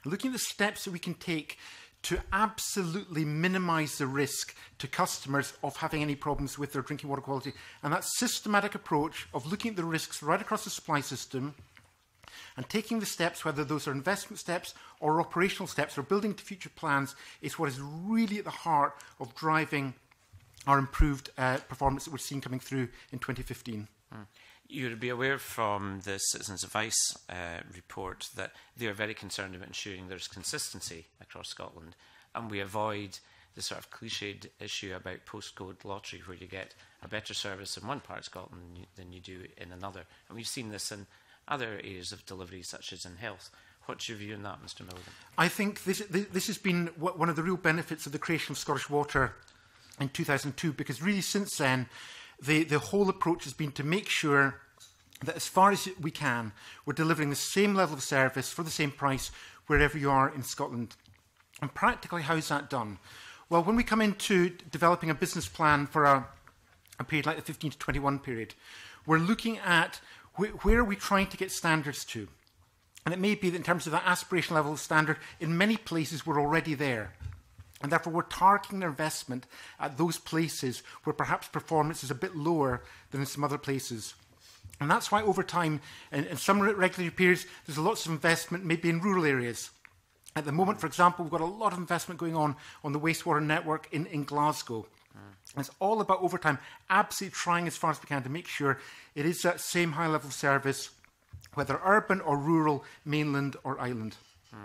and looking at the steps that we can take to absolutely minimise the risk to customers of having any problems with their drinking water quality. And that systematic approach of looking at the risks right across the supply system and taking the steps, whether those are investment steps or operational steps or building to future plans, is what is really at the heart of driving our improved uh, performance that we're seeing coming through in twenty fifteen. Mm. You'd be aware from the Citizens Advice uh, report that they are very concerned about ensuring there's consistency across Scotland, and we avoid the sort of cliched issue about postcode lottery where you get a better service in one part of Scotland than you, than you do in another. And we've seen this in other areas of delivery, such as in health. What's your view on that, Mr Millican? I think this, this has been one of the real benefits of the creation of Scottish Water in two thousand two, because really since then, the, the whole approach has been to make sure that as far as we can, we're delivering the same level of service for the same price wherever you are in Scotland. And practically, how is that done? Well, when we come into developing a business plan for a, a period like the fifteen to twenty-one period, we're looking at wh where are we trying to get standards to. And it may be that in terms of that aspirational level of standard, in many places we're already there. And therefore, we're targeting our investment at those places where perhaps performance is a bit lower than in some other places. And that's why over time, in, in some regulatory periods, there's lots of investment, maybe in rural areas. At the moment, for example, we've got a lot of investment going on on the wastewater network in, in Glasgow. Mm. It's all about, over time, absolutely trying as far as we can to make sure it is that same high level of service, whether urban or rural, mainland or island. Mm.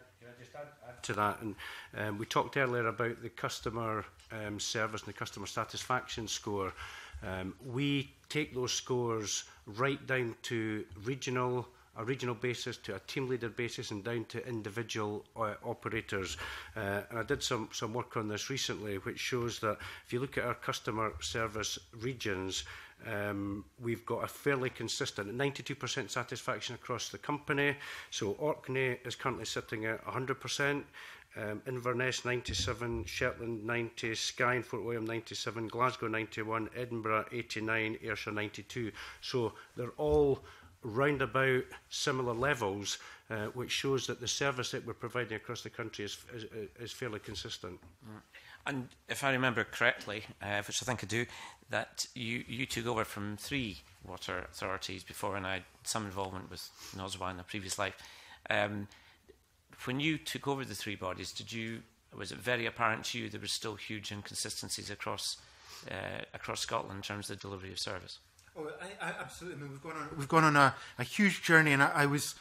To that, and um, we talked earlier about the customer um, service and the customer satisfaction score. Um, we take those scores right down to regional, a regional basis, to a team leader basis, and down to individual uh, operators. Uh, and I did some, some work on this recently, which shows that if you look at our customer service regions, Um, we've got a fairly consistent ninety-two percent satisfaction across the company. So Orkney is currently sitting at one hundred percent, um, Inverness ninety-seven, Shetland ninety, Skye and Fort William ninety-seven, Glasgow ninety-one, Edinburgh eighty-nine, Ayrshire ninety-two. So they're all round about similar levels, uh, which shows that the service that we're providing across the country is, is, is fairly consistent. Mm. And if I remember correctly, uh, which I think I do, that you, you took over from three water authorities before, and I had some involvement with Noswa in a previous life. Um, when you took over the three bodies, did you, was it very apparent to you there were still huge inconsistencies across uh, across Scotland in terms of the delivery of service? Oh, I, I, absolutely. I mean, we've gone on, we've gone on a, a huge journey, and I, I was,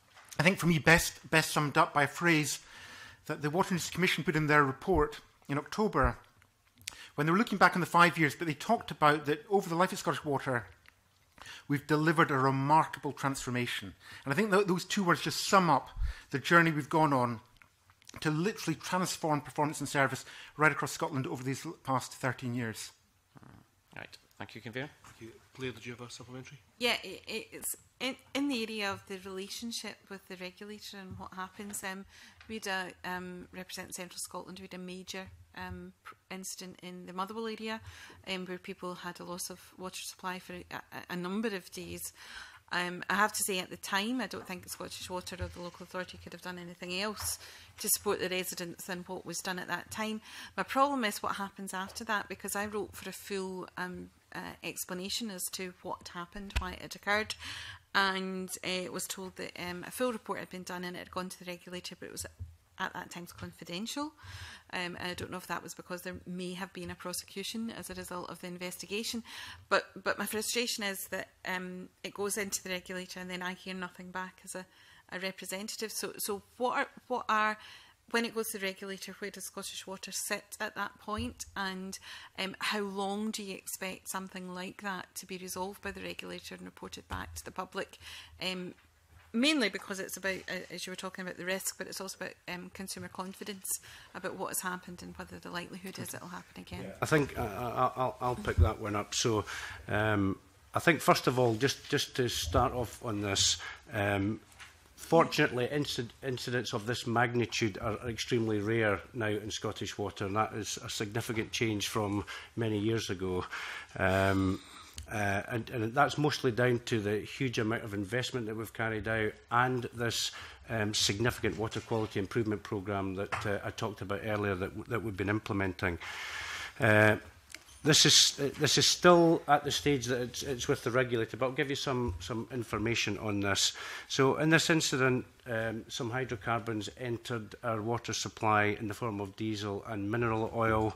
I think for me, best best summed up by a phrase that the Water Industry Commission put in their report in October, when they were looking back on the five years, but they talked about that over the life of Scottish Water, we've delivered a remarkable transformation. And I think that those two words just sum up the journey we've gone on to literally transform performance and service right across Scotland over these past thirteen years. Mm. Right. Thank you, Convener. Thank you. Blair, did you have a supplementary? Yeah, it, it's in, in the area of the relationship with the regulator and what happens. Um, we had a, um, represent Central Scotland, we had a major um, incident in the Motherwell area um, where people had a loss of water supply for a, a, a number of days. Um, I have to say, at the time, I don't think Scottish Water or the local authority could have done anything else to support the residents than what was done at that time. My problem is what happens after that, because I wrote for a full um, uh, explanation as to what happened, why it had occurred, and uh, was told that um, a full report had been done and it had gone to the regulator, but it was at that time confidential. Um, and I don't know if that was because there may have been a prosecution as a result of the investigation. But but my frustration is that um, it goes into the regulator and then I hear nothing back as a, a representative. So so what are what are when it goes to the regulator, where does Scottish Water sit at that point? And um, how long do you expect something like that to be resolved by the regulator and reported back to the public? Um, Mainly because it's about, uh, as you were talking about the risk, but it's also about um, consumer confidence about what has happened and whether the likelihood is it will happen again. Yeah. I think uh, I'll, I'll pick that one up. So um, I think, first of all, just, just to start off on this, um, fortunately, inci incidents of this magnitude are, are extremely rare now in Scottish Water, and that is a significant change from many years ago. Um, uh, and, and that's mostly down to the huge amount of investment that we've carried out and this um, significant water quality improvement programme that uh, I talked about earlier that, that we've been implementing. Uh, This is, uh, this is still at the stage that it's, it's with the regulator, but I'll give you some, some information on this. So in this incident, um, some hydrocarbons entered our water supply in the form of diesel and mineral oil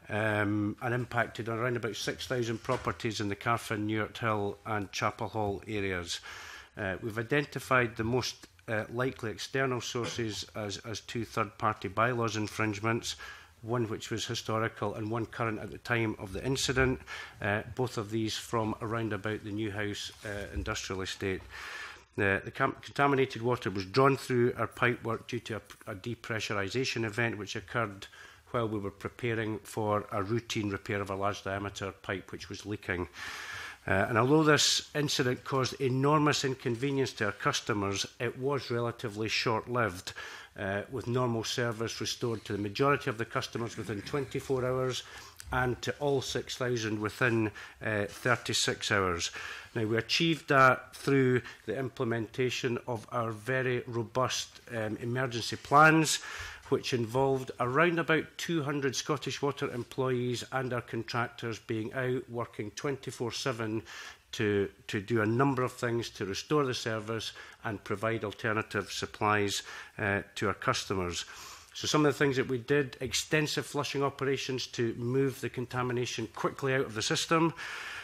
um, and impacted on around about six thousand properties in the Carfin, Newark Hill and Chapel Hall areas. Uh, we've identified the most uh, likely external sources as, as two third-party bylaws infringements, one which was historical and one current at the time of the incident, uh, both of these from around about the Newhouse uh, industrial estate. Uh, the contaminated water was drawn through our pipework due to a, a depressurisation event which occurred while we were preparing for a routine repair of a large diameter pipe which was leaking. Uh, and although this incident caused enormous inconvenience to our customers, it was relatively short-lived, Uh, with normal service restored to the majority of the customers within twenty-four hours and to all six thousand within uh, thirty-six hours. Now, we achieved that through the implementation of our very robust um, emergency plans, which involved around about two hundred Scottish Water employees and our contractors being out working twenty-four seven to, to do a number of things to restore the service and provide alternative supplies uh, to our customers. So some of the things that we did, extensive flushing operations to move the contamination quickly out of the system.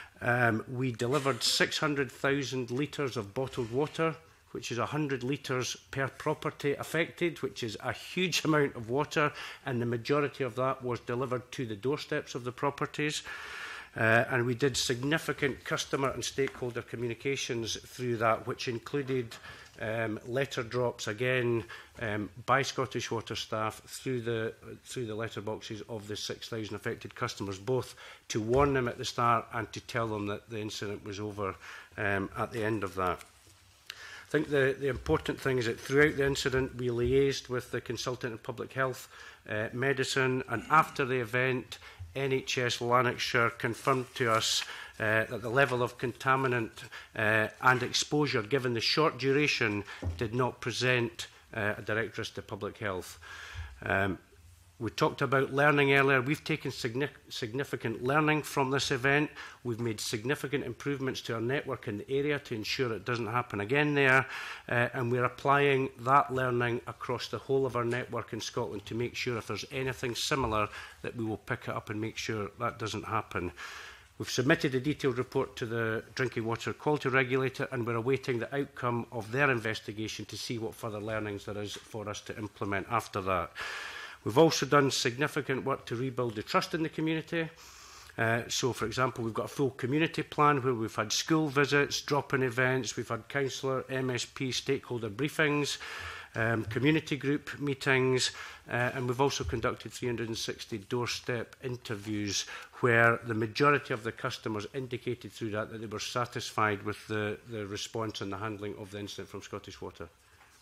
Um, we delivered six hundred thousand litres of bottled water, which is one hundred litres per property affected, which is a huge amount of water, and the majority of that was delivered to the doorsteps of the properties. Uh, and we did significant customer and stakeholder communications through that, which included um, letter drops, again, um, by Scottish Water staff through the, through the letterboxes of the six thousand affected customers, both to warn them at the start and to tell them that the incident was over um, at the end of that. I think the, the important thing is that throughout the incident, we liaised with the consultant in public health uh, medicine, and after the event, N H S Lanarkshire confirmed to us uh, that the level of contaminant uh, and exposure, given the short duration, did not present uh, a direct risk to public health. Um, we talked about learning earlier. We've taken signi significant learning from this event. We've made significant improvements to our network in the area to ensure it doesn't happen again there. Uh, and we're applying that learning across the whole of our network in Scotland to make sure if there's anything similar that we will pick it up and make sure that doesn't happen. We've submitted a detailed report to the Drinking Water Quality Regulator, and we're awaiting the outcome of their investigation to see what further learnings there is for us to implement after that. We've also done significant work to rebuild the trust in the community. Uh, so, for example, we've got a full community plan where we've had school visits, drop-in events, we've had councillor, M S P, stakeholder briefings, um, community group meetings, uh, and we've also conducted three hundred and sixty doorstep interviews where the majority of the customers indicated through that that they were satisfied with the, the response and the handling of the incident from Scottish Water.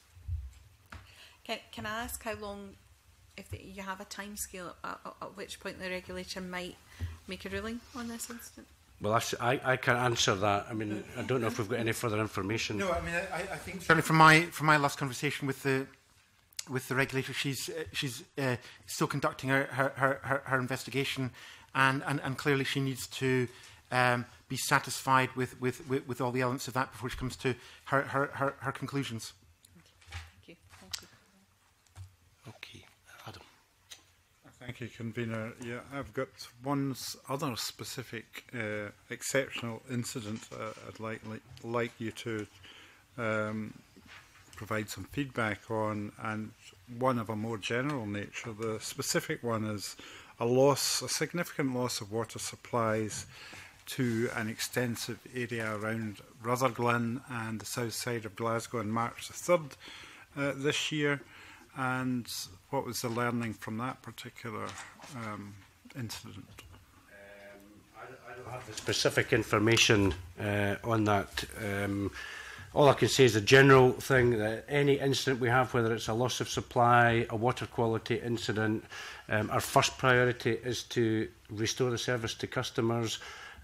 Can, can I ask how long, if the, you have a timescale at, at which point the regulator might make a ruling on this incident? Well, I, I can't answer that. I mean, I don't know if we've got any further information. No, I mean, I, I think certainly from my from my last conversation with the with the regulator, she's uh, she's uh, still conducting her her, her, her investigation, and, and and clearly she needs to um, be satisfied with, with with with all the elements of that before she comes to her her her, her conclusions. Thank you. Thank you. Okay, Adam. Thank you, Convener. Yeah, I've got one other specific uh, exceptional incident uh, I'd like, like, like you to um, provide some feedback on, and one of a more general nature. The specific one is a loss, a significant loss of water supplies to an extensive area around Rutherglen and the south side of Glasgow on March the third uh, this year. And what was the learning from that particular um, incident? Um, I, I don't have the specific information uh, on that. Um, all I can say is a general thing that any incident we have, whether it's a loss of supply, a water quality incident, um, our first priority is to restore the service to customers.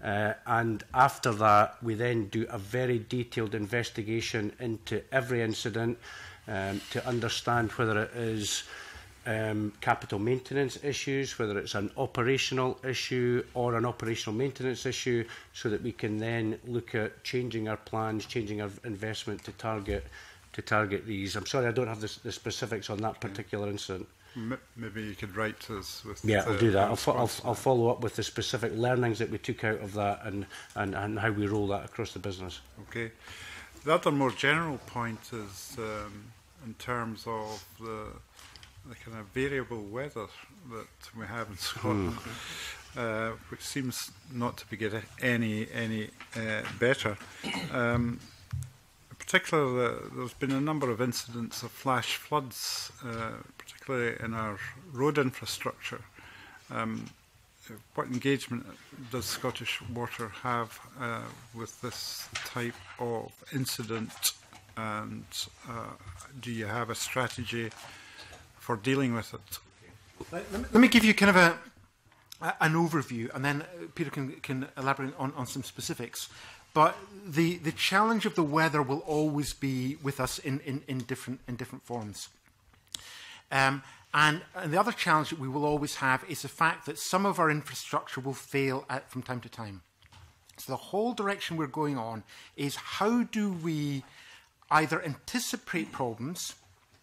Uh, and after that, we then do a very detailed investigation into every incident um, to understand whether it is um, capital maintenance issues, whether it's an operational issue or an operational maintenance issue, so that we can then look at changing our plans, changing our investment to target to target these. I'm sorry, I don't have the, the specifics on that particular incident. M maybe you could write to us with. Yeah, I'll do that. I'll, fo I'll, that. I'll follow up with the specific learnings that we took out of that and, and, and how we roll that across the business. Okay. The other more general point is um, in terms of the, the kind of variable weather that we have in Scotland, mm. uh, which seems not to be getting any any uh, better. Um, Particularly, uh, there's been a number of incidents of flash floods, uh, particularly in our road infrastructure. Um, what engagement does Scottish Water have uh, with this type of incident, and uh, do you have a strategy for dealing with it? Let, let, me, let me give you kind of a, a, an overview, and then Peter can, can elaborate on, on some specifics. But the, the challenge of the weather will always be with us in, in, in, different, in different forms. Um, and, and the other challenge that we will always have is the fact that some of our infrastructure will fail at, from time to time. So the whole direction we're going on is how do we either anticipate problems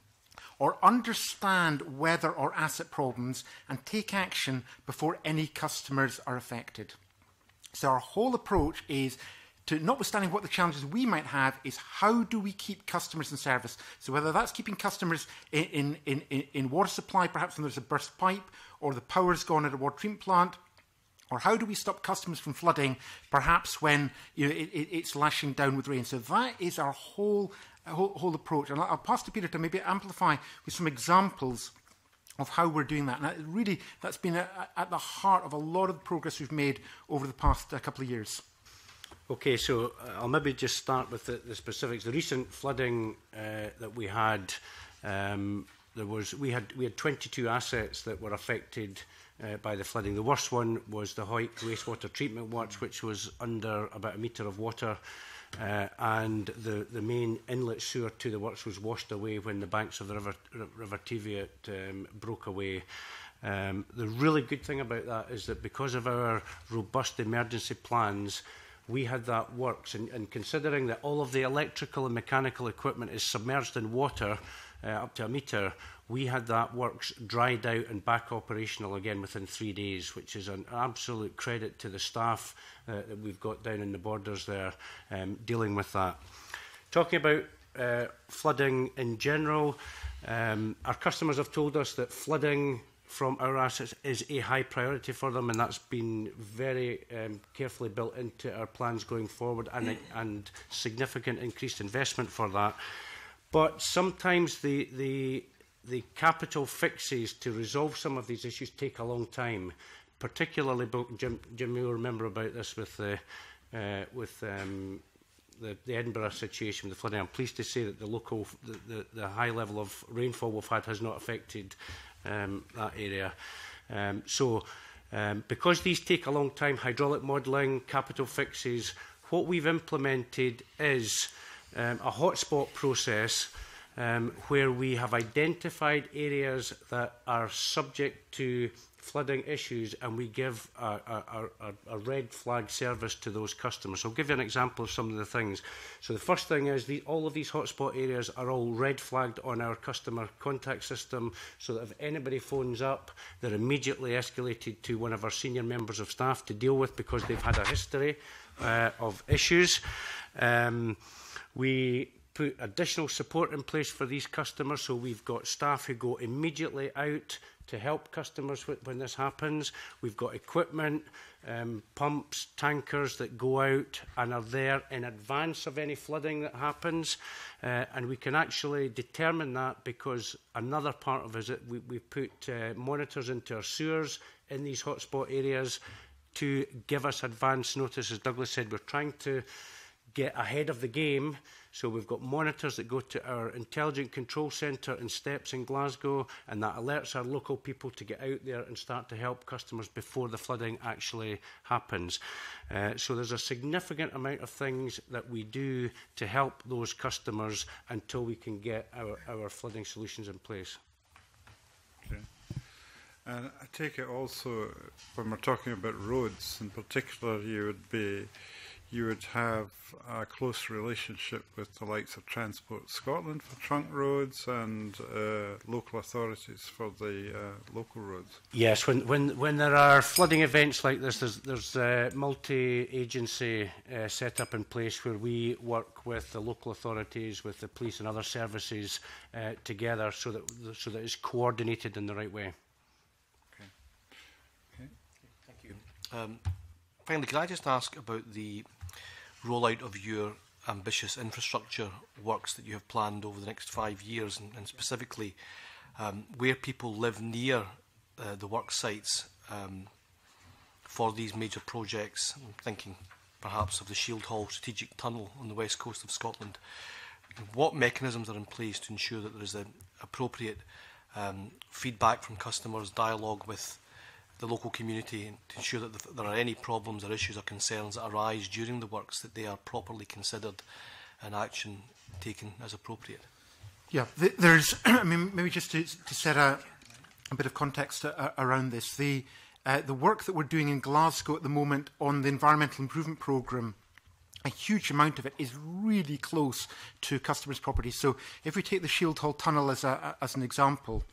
or understand weather or asset problems and take action before any customers are affected. So our whole approach is to, notwithstanding what the challenges we might have, is how do we keep customers in service? So whether that's keeping customers in, in, in, in water supply, perhaps when there's a burst pipe, or the power's gone at a water treatment plant, or how do we stop customers from flooding, perhaps when you know, it, it, it's lashing down with rain? So that is our whole, whole, whole approach. And I'll, I'll pass to Peter to maybe amplify with some examples of how we're doing that. And that really, that's been a, at the heart of a lot of the progress we've made over the past uh, couple of years. Okay, so uh, I'll maybe just start with the, the specifics. The recent flooding uh, that we had, um, there was we had we had twenty-two assets that were affected uh, by the flooding. The worst one was the Hoyt wastewater treatment works, which was under about a metre of water, uh, and the the main inlet sewer to the works was washed away when the banks of the river River Teviot um, broke away. Um, the really good thing about that is that because of our robust emergency plans, we had that works, and, and considering that all of the electrical and mechanical equipment is submerged in water uh, up to a metre, we had that works dried out and back operational again within three days, which is an absolute credit to the staff uh, that we've got down in the borders there um, dealing with that. Talking about uh, flooding in general, um, our customers have told us that flooding from our assets is a high priority for them, and that's been very um, carefully built into our plans going forward, and, and significant increased investment for that. But sometimes the, the, the capital fixes to resolve some of these issues take a long time, particularly, Jim, Jim you'll remember about this with, the, uh, with um, the, the Edinburgh situation with the flooding. I'm pleased to say that the local, the, the, the high level of rainfall we've had has not affected Um, that area. Um, so, um, because these take a long time, hydraulic modelling, capital fixes, what we've implemented is um, a hotspot process um, where we have identified areas that are subject to flooding issues, and we give a, a, a, a red flag service to those customers. So I'll give you an example of some of the things. So the first thing is the, all of these hotspot areas are all red flagged on our customer contact system, so that if anybody phones up, they're immediately escalated to one of our senior members of staff to deal with, because they've had a history uh, of issues. Um, we put additional support in place for these customers, so we've got staff who go immediately out to help customers when this happens. We've got equipment, um, pumps, tankers that go out and are there in advance of any flooding that happens. Uh, and we can actually determine that because another part of it is we, we put uh, monitors into our sewers in these hotspot areas to give us advance notice. As Douglas said, we're trying to get ahead of the game. So we've got monitors that go to our intelligent control centre in Steps in Glasgow, and that alerts our local people to get out there and start to help customers before the flooding actually happens. Uh, so there's a significant amount of things that we do to help those customers until we can get our, our flooding solutions in place. Okay. And I take it also, when we're talking about roads in particular, you would be you would have a close relationship with the likes of Transport Scotland for trunk roads and uh, local authorities for the uh, local roads. Yes, when, when, when there are flooding events like this, there's, there's uh, multi-agency uh, set up in place where we work with the local authorities, with the police and other services uh, together so that, so that it's coordinated in the right way. Okay. Okay. Thank you. Um, finally, can I just ask about the rollout of your ambitious infrastructure works that you have planned over the next five years, and, and specifically um, where people live near uh, the work sites um, for these major projects? I'm thinking perhaps of the Shield Hall strategic tunnel on the west coast of Scotland. What mechanisms are in place to ensure that there is an appropriate um, feedback from customers, dialogue with the local community, and to ensure that if there are any problems or issues or concerns that arise during the works, that they are properly considered and action taken as appropriate? Yeah, th there's, I mean, maybe just to, to set a, a bit of context uh, around this, the, uh, the work that we're doing in Glasgow at the moment on the Environmental Improvement Programme, a huge amount of it is really close to customers' properties. So if we take the Shield Hall Tunnel as, a, as an example,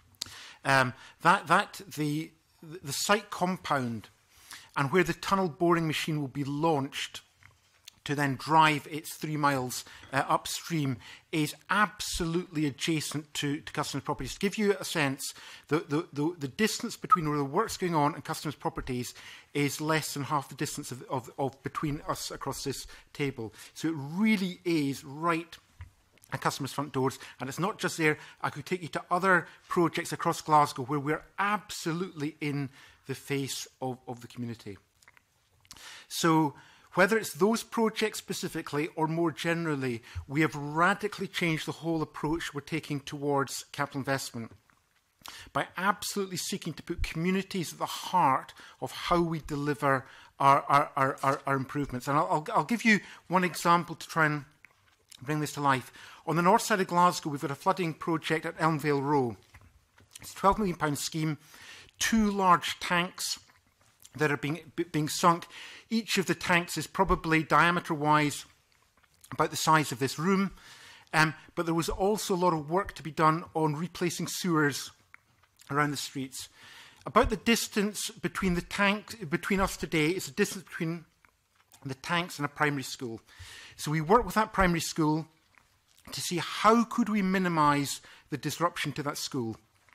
um, that, that the the site compound and where the tunnel boring machine will be launched to then drive its three miles uh, upstream is absolutely adjacent to, to customers' properties. To give you a sense, the, the, the, the distance between where the work's going on and customers' properties is less than half the distance of, of, of between us across this table. So it really is right at customers' front doors, and it's not just there. I could take you to other projects across Glasgow where we're absolutely in the face of, of the community. So whether it's those projects specifically or more generally, we have radically changed the whole approach we're taking towards capital investment by absolutely seeking to put communities at the heart of how we deliver our, our, our, our, our improvements. And I'll, I'll, I'll give you one example to try and bring this to life. On the north side of Glasgow, we've got a flooding project at Elmvale Row. It's a twelve million pound scheme, two large tanks that are being, being sunk. Each of the tanks is probably diameter-wise about the size of this room. Um, but there was also a lot of work to be done on replacing sewers around the streets. About the distance between the tank, between us today is the distance between the tanks and a primary school. So we worked with that primary school to see how could we minimise the disruption to that school.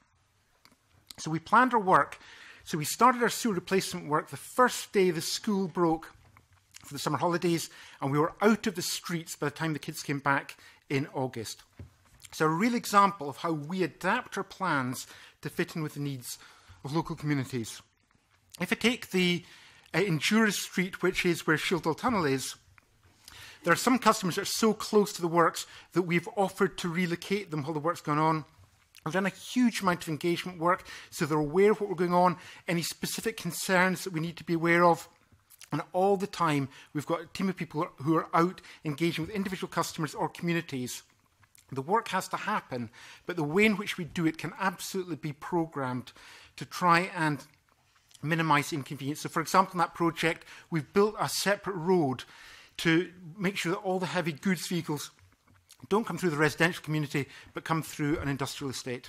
So we planned our work. So we started our sewer replacement work the first day the school broke for the summer holidays, and we were out of the streets by the time the kids came back in August. So a real example of how we adapt our plans to fit in with the needs of local communities. If I take the uh, Endurance Street, which is where Shield Hall Tunnel is, there are some customers that are so close to the works that we've offered to relocate them while the work's going on. We've done a huge amount of engagement work, so they're aware of what we're going on, any specific concerns that we need to be aware of. And all the time, we've got a team of people who are out engaging with individual customers or communities. The work has to happen, but the way in which we do it can absolutely be programmed to try and minimise inconvenience. So, for example, in that project, we've built a separate road to make sure that all the heavy goods vehicles don't come through the residential community, but come through an industrial estate.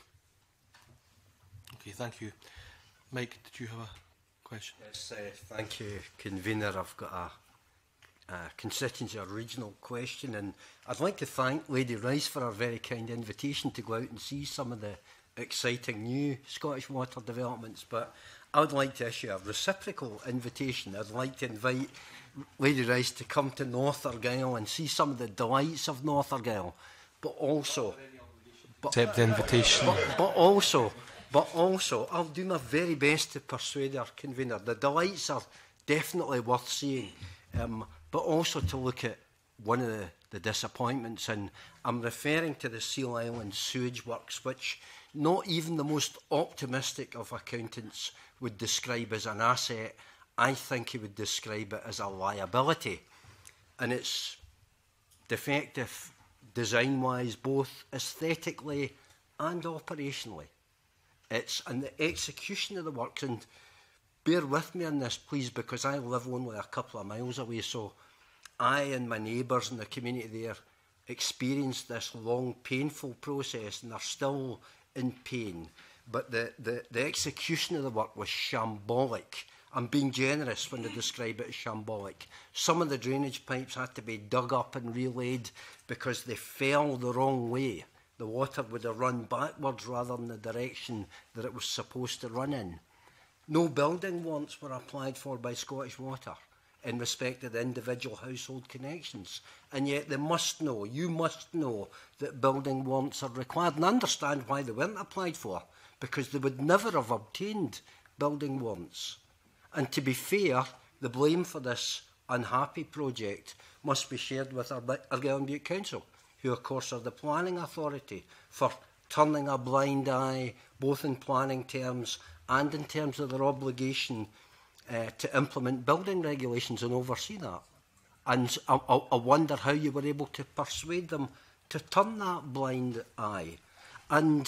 Okay, thank you. Mike, did you have a question? Yes, uh, thank you, Convener. I've got a, a constituency or regional question, and I'd like to thank Lady Rice for her very kind invitation to go out and see some of the exciting new Scottish water developments, but I would like to issue a reciprocal invitation. I'd like to invite Lady Rice to come to North Argyll and see some of the delights of North Argyll, but also, but, accept the invitation. But, but also, but also, I'll do my very best to persuade our convener. The delights are definitely worth seeing, um, but also to look at one of the, the disappointments, and I'm referring to the Seal Island sewage works, which not even the most optimistic of accountants would describe as an asset. I think he would describe it as a liability. And it's defective design-wise, both aesthetically and operationally. It's and the execution of the works, and bear with me on this, please, because I live only a couple of miles away, so I and my neighbours in the community there experienced this long, painful process, and they're still in pain. But the, the, the execution of the work was shambolic. I'm being generous when I describe it as shambolic. Some of the drainage pipes had to be dug up and relaid because they fell the wrong way. The water would have run backwards rather than the direction that it was supposed to run in. No building wants were applied for by Scottish Water in respect of the individual household connections. And yet they must know, you must know, that building wants are required, and understand why they weren't applied for, because they would never have obtained building wants. And to be fair, the blame for this unhappy project must be shared with our Argyll and Bute Council, who of course are the planning authority, for turning a blind eye, both in planning terms and in terms of their obligation uh, to implement building regulations and oversee that. And I, I, I wonder how you were able to persuade them to turn that blind eye. And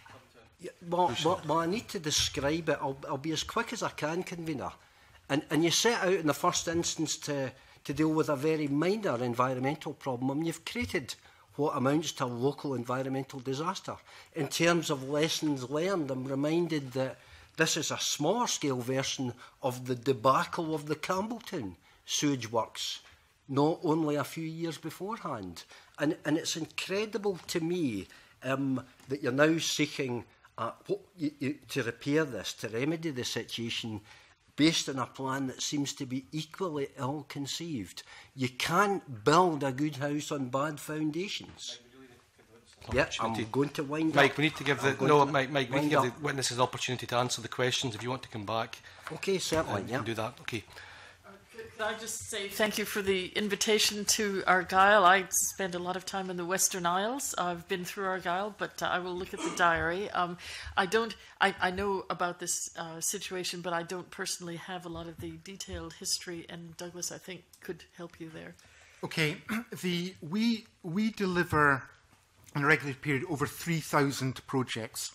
yeah, well, well, well, I need to describe it. I'll, I'll be as quick as I can, convener. And, and you set out in the first instance to, to deal with a very minor environmental problem. I mean, you've created what amounts to a local environmental disaster. In terms of lessons learned, I'm reminded that this is a smaller scale version of the debacle of the Campbelltown sewage works, not only a few years beforehand. And, and it's incredible to me um, that you're now seeking uh, what, you, you, to repair this, to remedy the situation, based on a plan that seems to be equally ill-conceived. You can't build a good house on bad foundations. Yeah, I'm going to wind Mike, up. we need to give the no, Mike, Mike, we need to give the witnesses the opportunity to answer the questions. If you want to come back, okay, certainly, um, yeah, do that. Okay. Uh, could, could I just say thank you for the invitation to Argyll? I spend a lot of time in the Western Isles. I've been through Argyll, but uh, I will look at the diary. Um, I don't. I, I know about this uh, situation, but I don't personally have a lot of the detailed history. And Douglas, I think, could help you there. Okay, the we we deliver in a regulated period over three thousand projects,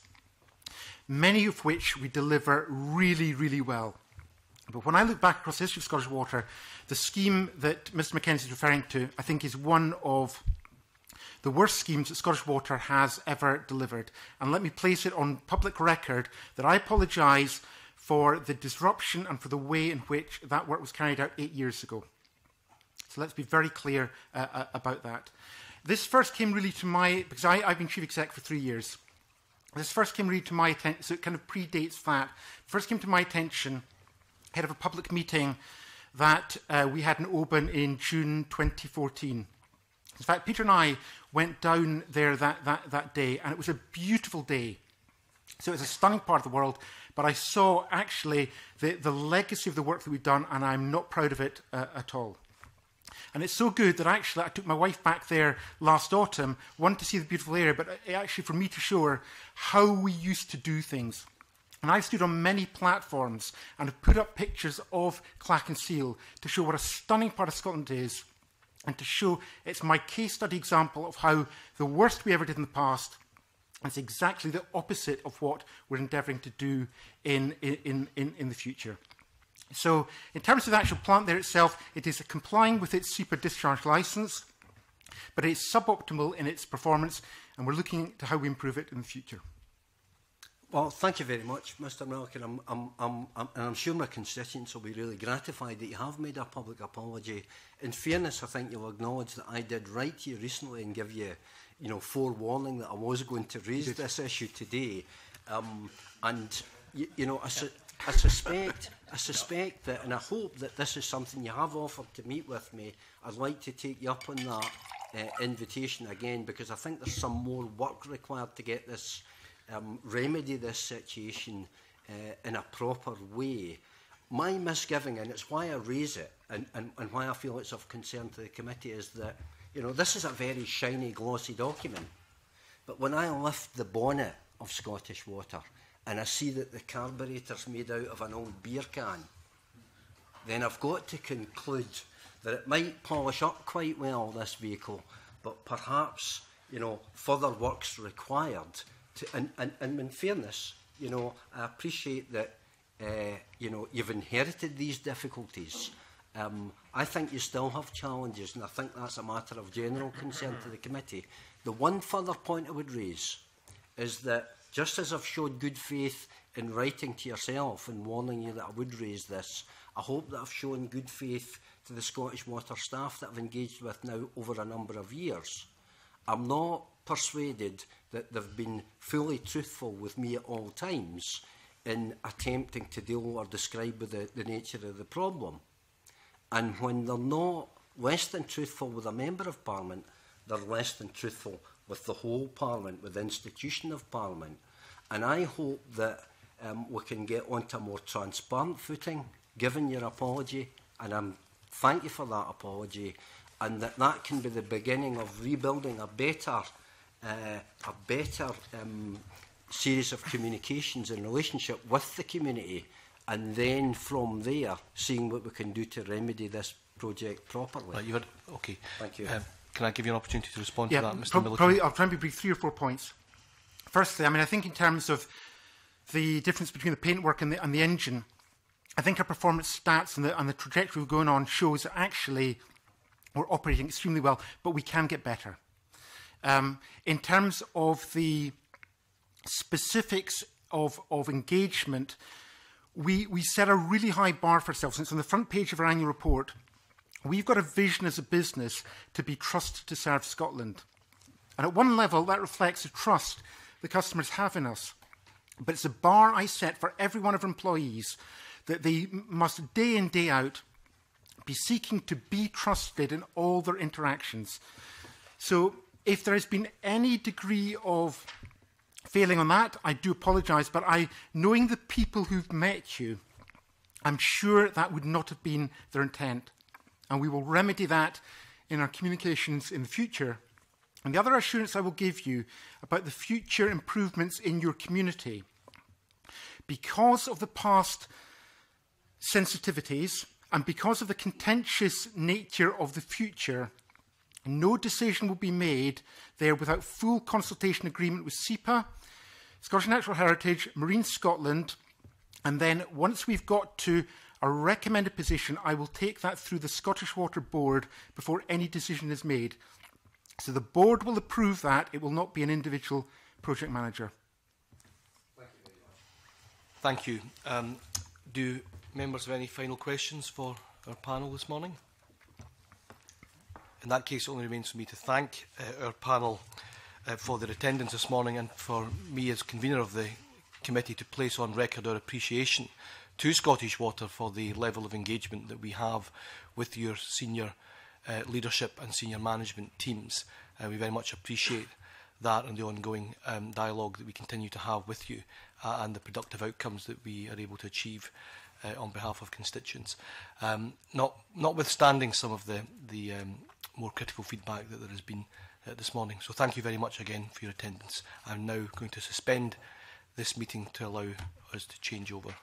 many of which we deliver really, really well. But when I look back across the history of Scottish Water, the scheme that Mister Mackenzie is referring to, I think, is one of the worst schemes that Scottish Water has ever delivered. And let me place it on public record that I apologise for the disruption and for the way in which that work was carried out eight years ago. So let's be very clear uh, uh, about that. This first came really to my, because I, I've been chief exec for three years. This first came really to my attention, so it kind of predates that. First came to my attention ahead of a public meeting that uh, we had in Oban in June twenty fourteen. In fact, Peter and I went down there that, that, that day, and it was a beautiful day. So it was a stunning part of the world, but I saw actually the, the legacy of the work that we've done, and I'm not proud of it uh, at all. And it's so good that actually I took my wife back there last autumn, wanted to see the beautiful area, but actually for me to show her how we used to do things. And I stood on many platforms and have put up pictures of Clackenseal to show what a stunning part of Scotland is, and to show it's my case study example of how the worst we ever did in the past is exactly the opposite of what we're endeavouring to do in, in, in, in the future. So, in terms of the actual plant there itself, it is complying with its super discharge licence, but it's suboptimal in its performance, and we're looking to how we improve it in the future. Well, thank you very much, Mister Millican. I'm, I'm, I'm, I'm, and I'm sure my constituents will be really gratified that you have made a public apology. In fairness, I think you'll acknowledge that I did write to you recently and give you, you know, forewarning that I was going to raise this issue today. Um, and, you, you know, I, su I suspect... I suspect that, and I hope that this is something you have offered to meet with me. I'd like to take you up on that uh, invitation again, because I think there's some more work required to get this, um, remedy this situation uh, in a proper way. My misgiving, and it's why I raise it, and, and, and why I feel it's of concern to the committee is that, you know, this is a very shiny, glossy document. But when I lift the bonnet of Scottish Water and I see that the carburetor's made out of an old beer can, then I've got to conclude that it might polish up quite well, this vehicle, but perhaps, you know, further work's required. To, and, and, and in fairness, you know, I appreciate that, uh, you know, you've inherited these difficulties. Um, I think you still have challenges, and I think that's a matter of general concern to the committee. The one further point I would raise is that, just as I've showed good faith in writing to yourself and warning you that I would raise this, I hope that I've shown good faith to the Scottish Water staff that I've engaged with now over a number of years. I'm not persuaded that they've been fully truthful with me at all times in attempting to deal or describe with the, the nature of the problem. And when they're not less than truthful with a Member of Parliament, they're less than truthful with the whole Parliament, with the institution of Parliament. And I hope that um, we can get onto a more transparent footing, given your apology, and I'm thank you for that apology, and that that can be the beginning of rebuilding a better, uh, a better um, series of communications and relationship with the community, and then from there, seeing what we can do to remedy this project properly. Right, you had, okay. Thank you. Um, can I give you an opportunity to respond yeah, to that, Mr pro Millican? Probably, I'll try and be brief. Three or four points. Firstly, I mean, I think in terms of the difference between the paintwork and the, and the engine, I think our performance stats and the, and the trajectory we're going on shows that actually we're operating extremely well, but we can get better. Um, in terms of the specifics of, of engagement, we, we set a really high bar for ourselves. And it's on the front page of our annual report. We've got a vision as a business to be trusted to serve Scotland. And at one level, that reflects the trust the customers have in us. But it's a bar I set for every one of our employees that they must, day in, day out, be seeking to be trusted in all their interactions. So if there has been any degree of failing on that, I do apologise, but I, knowing the people who've met you, I'm sure that would not have been their intent. And we will remedy that in our communications in the future. And the other assurance I will give you about the future improvements in your community, because of the past sensitivities and because of the contentious nature of the future, no decision will be made there without full consultation agreement with S E P A, Scottish Natural Heritage, Marine Scotland, and then once we've got to a recommended position, I will take that through the Scottish Water Board before any decision is made. So the board will approve that. It will not be an individual project manager. Thank you. Um, do members have any final questions for our panel this morning? In that case, it only remains for me to thank uh, our panel uh, for their attendance this morning, and for me as convener of the committee to place on record our appreciation to Scottish Water for the level of engagement that we have with your senior uh, leadership and senior management teams. Uh, we very much appreciate that and the ongoing um, dialogue that we continue to have with you, uh, and the productive outcomes that we are able to achieve uh, on behalf of constituents. Um, not, notwithstanding some of the, the um, more critical feedback that there has been uh, this morning. So thank you very much again for your attendance. I'm now going to suspend this meeting to allow us to change over.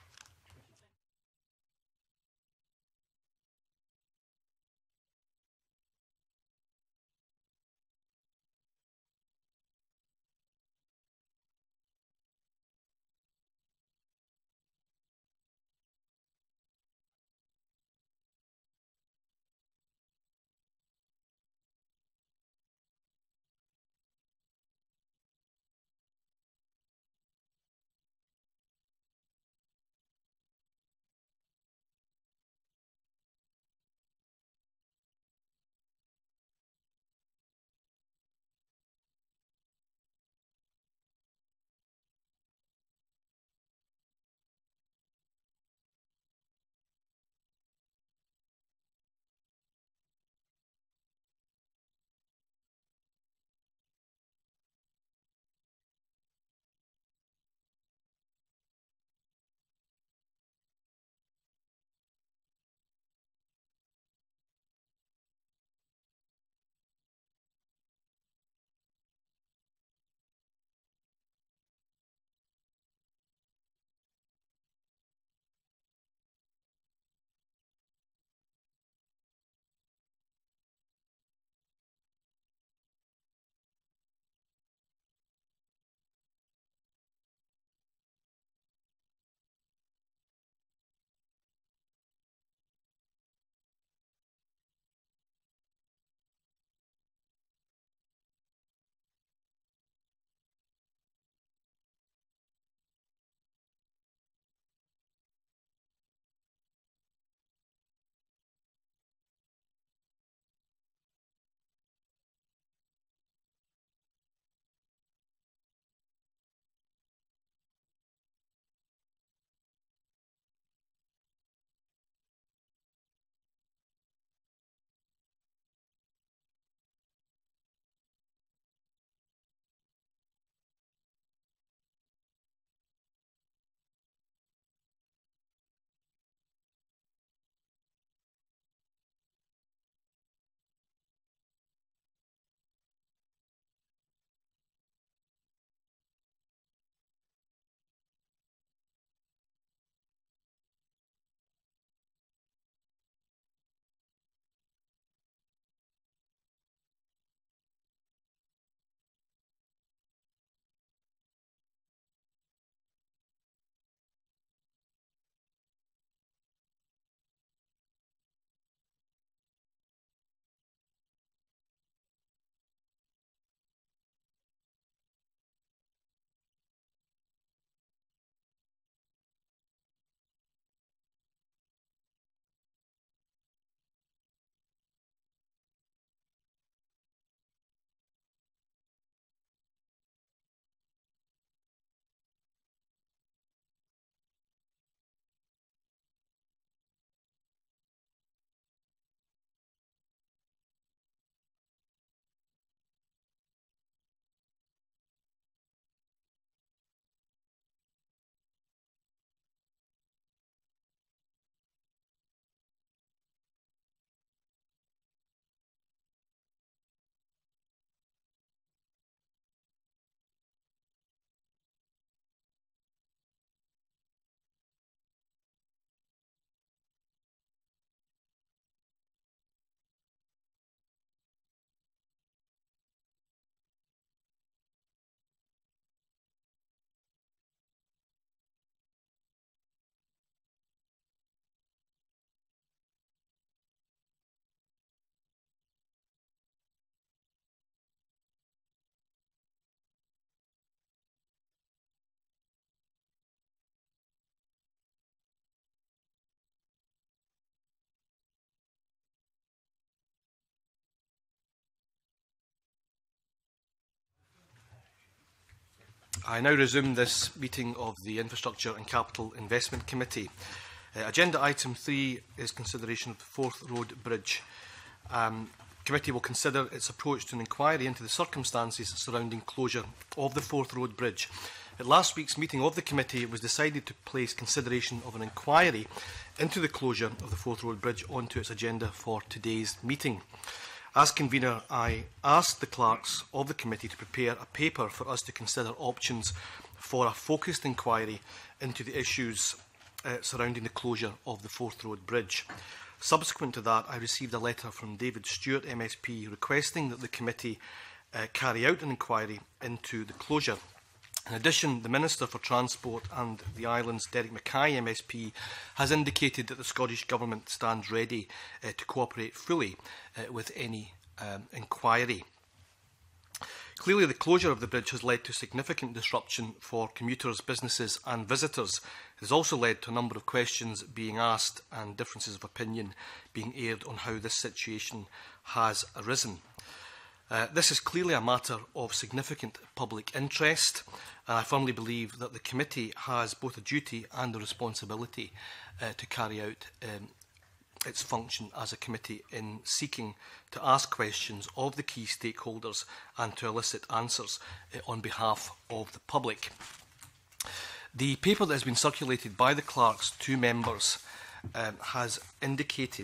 I now resume this meeting of the Infrastructure and Capital Investment Committee. Uh, agenda item three is consideration of the Forth Road Bridge. Um, the committee will consider its approach to an inquiry into the circumstances surrounding closure of the Forth Road Bridge. At last week's meeting of the committee, it was decided to place consideration of an inquiry into the closure of the Forth Road Bridge onto its agenda for today's meeting. As convener, I asked the clerks of the committee to prepare a paper for us to consider options for a focused inquiry into the issues uh, surrounding the closure of the Forth Road Bridge. Subsequent to that, I received a letter from David Stewart, M S P, requesting that the committee uh, carry out an inquiry into the closure. In addition, the Minister for Transport and the Islands, Derek Mackay, M S P, has indicated that the Scottish Government stands ready uh, to cooperate fully uh, with any um, inquiry. Clearly, the closure of the bridge has led to significant disruption for commuters, businesses and visitors. It has also led to a number of questions being asked and differences of opinion being aired on how this situation has arisen. Uh, this is clearly a matter of significant public interest, and I firmly believe that the committee has both a duty and a responsibility uh, to carry out um, its function as a committee in seeking to ask questions of the key stakeholders and to elicit answers uh, on behalf of the public. The paper that has been circulated by the clerks to members um, has indicated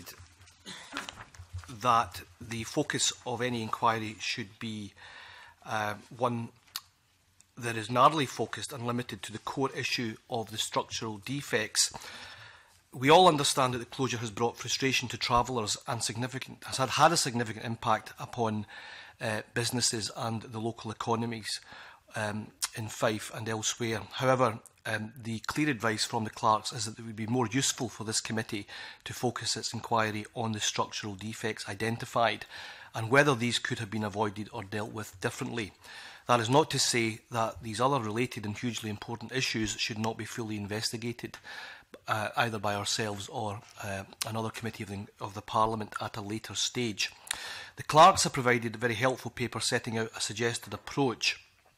that the focus of any inquiry should be uh, one that is narrowly focused and limited to the core issue of the structural defects. We all understand that the closure has brought frustration to travellers and significant, has had, had a significant impact upon uh, businesses and the local economies um, in Fife and elsewhere. However, Um, the clear advice from the clerks is that it would be more useful for this committee to focus its inquiry on the structural defects identified and whether these could have been avoided or dealt with differently. That is not to say that these other related and hugely important issues should not be fully investigated, uh, either by ourselves or uh, another committee of the, of the Parliament at a later stage. The clerks have provided a very helpful paper setting out a suggested approach,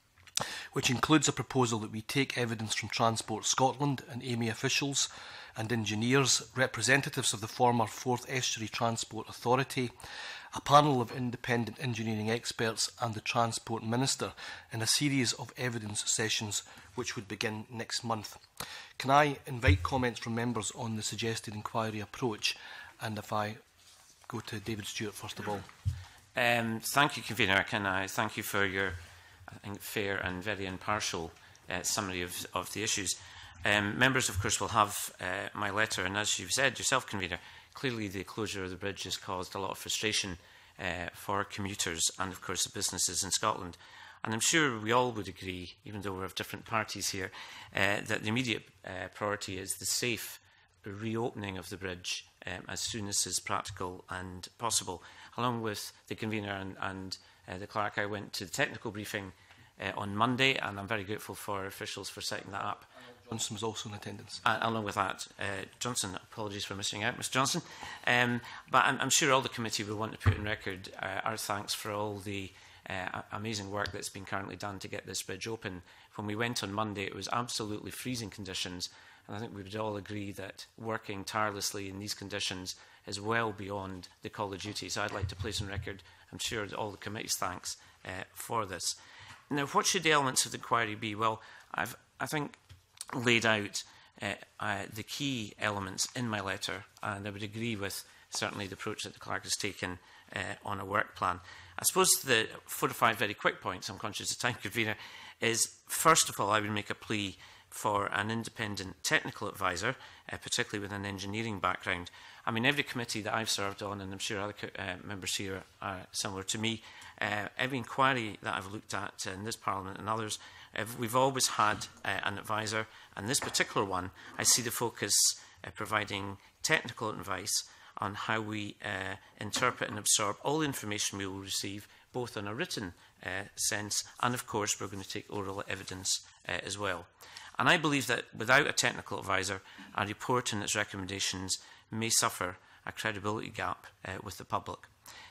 which includes a proposal that we take evidence from Transport Scotland and A M E officials and engineers, representatives of the former Forth Estuary Transport Authority, a panel of independent engineering experts and the Transport Minister in a series of evidence sessions which would begin next month. Can I invite comments from members on the suggested inquiry approach? And if I go to David Stewart first of all. Um, thank you, Convener. Can I thank you for your I think, fair and very impartial uh, summary of, of the issues. Um, members, of course, will have uh, my letter, and as you've said yourself, Convener, clearly the closure of the bridge has caused a lot of frustration uh, for commuters and, of course, the businesses in Scotland. And I'm sure we all would agree, even though we're of different parties here, uh, that the immediate uh, priority is the safe reopening of the bridge um, as soon as is practical and possible. Along with the Convener and, and Uh, the clerk, I went to the technical briefing uh, on Monday, and I'm very grateful for officials for setting that up. Johnson was also in attendance. Uh, along with that, uh, Johnson, apologies for missing out, Mister Johnson. Um, but I'm, I'm sure all the committee will want to put in record uh, our thanks for all the uh, amazing work that's been currently done to get this bridge open. When we went on Monday, it was absolutely freezing conditions, and I think we would all agree that working tirelessly in these conditions is well beyond the call of duty. So I'd like to place on record, I'm sure, all the committee's thanks uh, for this. Now, what should the elements of the inquiry be? Well, I've, I think, laid out uh, uh, the key elements in my letter, and I would agree with certainly the approach that the clerk has taken uh, on a work plan. I suppose the four or five very quick points, I'm conscious of time, Convener, is first of all, I would make a plea for an independent technical advisor, uh, particularly with an engineering background. I mean, every committee that I've served on, and I'm sure other uh, members here are similar to me, uh, every inquiry that I've looked at in this Parliament and others, uh, we've always had uh, an advisor, and this particular one, I see the focus uh, providing technical advice on how we uh, interpret and absorb all the information we will receive, both in a written uh, sense, and of course we're going to take oral evidence uh, as well. And I believe that without a technical advisor, our report and its recommendations may suffer a credibility gap uh, with the public.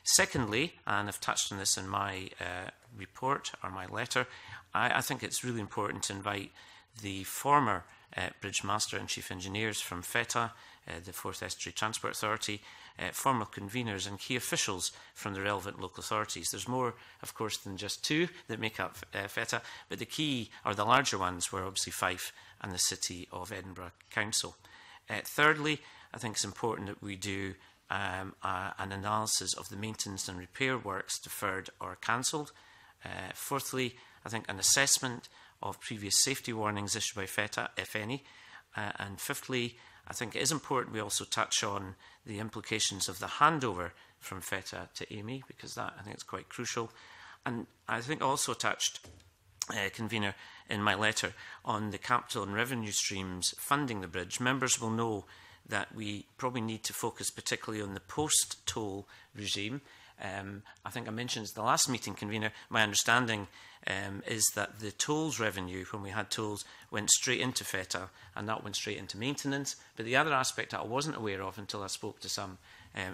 Secondly, and I've touched on this in my uh, report or my letter, I, I think it's really important to invite the former uh, Bridge Master and Chief Engineers from FETA, uh, the Fourth Estuary Transport Authority, uh, former conveners and key officials from the relevant local authorities. There's more, of course, than just two that make up uh, FETA, but the key, or the larger ones, were obviously Fife and the City of Edinburgh Council. Uh, thirdly, I think it's important that we do um, uh, an analysis of the maintenance and repair works deferred or cancelled. Uh, fourthly, I think an assessment of previous safety warnings issued by FETA, if any. Uh, and fifthly, I think it is important we also touch on the implications of the handover from FETA to A M E, because that, I think, is quite crucial. And I think also touched, uh, Convener, in my letter on the capital and revenue streams funding the bridge. Members will know that we probably need to focus particularly on the post-toll regime. Um, I think I mentioned at the last meeting, Convener, my understanding um, is that the tolls revenue, when we had tolls, went straight into FETA and that went straight into maintenance. But the other aspect that I wasn't aware of until I spoke to some um,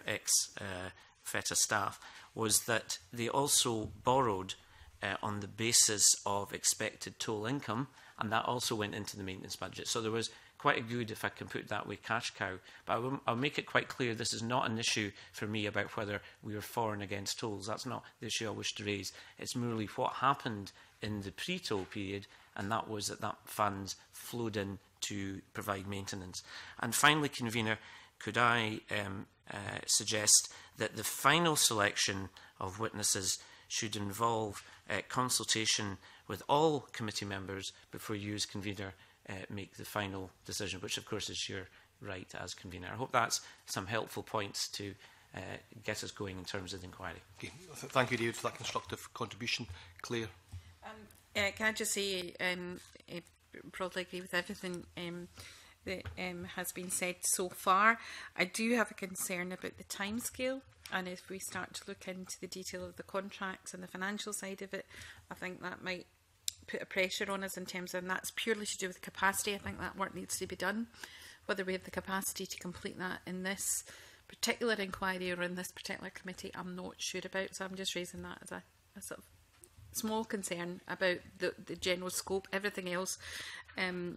ex-FETA uh, staff was that they also borrowed uh, on the basis of expected toll income, and that also went into the maintenance budget. So there was quite a good, if I can put it that way, cash cow. But I will, I'll make it quite clear this is not an issue for me about whether we are for and against tolls. That's not the issue I wish to raise. It's merely what happened in the pre-toll period, and that was that that funds flowed in to provide maintenance. And finally, Convener, could I um, uh, suggest that the final selection of witnesses should involve uh, consultation with all committee members before you, as Convener, Uh, make the final decision, which of course is your right as convener. I hope that's some helpful points to uh, get us going in terms of the inquiry. Okay. Th thank you, David, for that constructive contribution. Claire? Um, uh, can I just say, um, I broadly agree with everything um, that um, has been said so far. I do have a concern about the timescale, and if we start to look into the detail of the contracts and the financial side of it, I think that might put a pressure on us in terms of, and that's purely to do with capacity. I think that work needs to be done. Whether we have the capacity to complete that in this particular inquiry or in this particular committee, I'm not sure about. So I'm just raising that as a, a sort of small concern about the, the general scope. Everything else, um,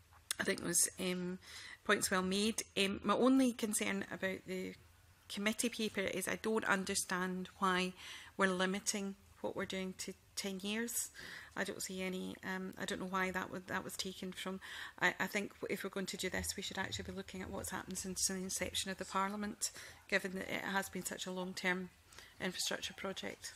I think, was um, points well made. Um, my only concern about the committee paper is I don't understand why we're limiting what we're doing to ten years. I don't see any, um, I don't know why that, would, that was taken from. I, I think if we're going to do this, we should actually be looking at what's happened since the inception of the Parliament, given that it has been such a long-term infrastructure project.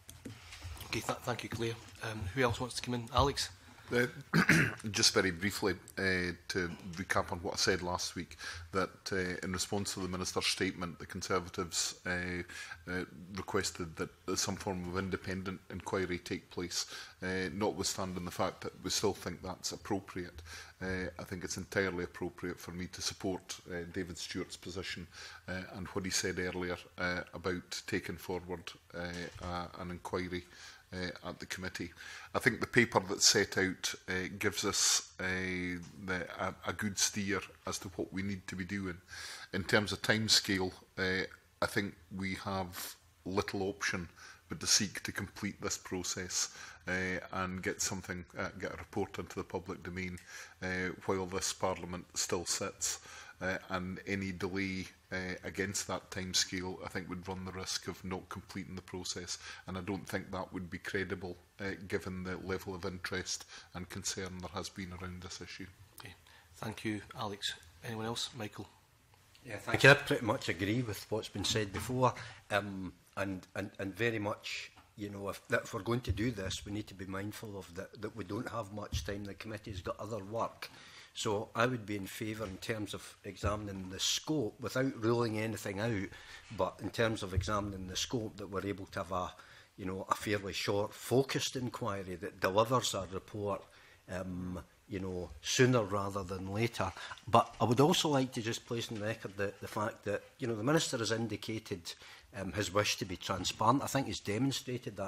Okay, th thank you, Claire. Um, who else wants to come in? Alex? Uh, just very briefly, uh, to recap on what I said last week, that uh, in response to the Minister's statement, the Conservatives uh, uh, requested that some form of independent inquiry take place, uh, notwithstanding the fact that we still think that's appropriate. Uh, I think it's entirely appropriate for me to support uh, David Stewart's position uh, and what he said earlier uh, about taking forward uh, uh, an inquiry Uh, at the committee. I think the paper that's set out uh, gives us uh, the, a, a good steer as to what we need to be doing. In terms of timescale, uh, I think we have little option but to seek to complete this process uh, and get something, uh, get a report into the public domain uh, while this Parliament still sits. Uh, and any delay uh, against that timescale, I think, would run the risk of not completing the process. And I don't think that would be credible, uh, given the level of interest and concern there has been around this issue. Okay. Thank you, Alex. Anyone else? Michael? Yeah, thank you. I pretty much agree with what's been said before, um, and, and, and very much, you know, if, that if we're going to do this, we need to be mindful of that, that we don't have much time. The committee's got other work. So I would be in favour in terms of examining the scope without ruling anything out, but in terms of examining the scope, that we're able to have a, you know, a fairly short, focused inquiry that delivers a report, um, you know, sooner rather than later. But I would also like to just place on the record the, the fact that, you know, the Minister has indicated um, his wish to be transparent. I think he's demonstrated that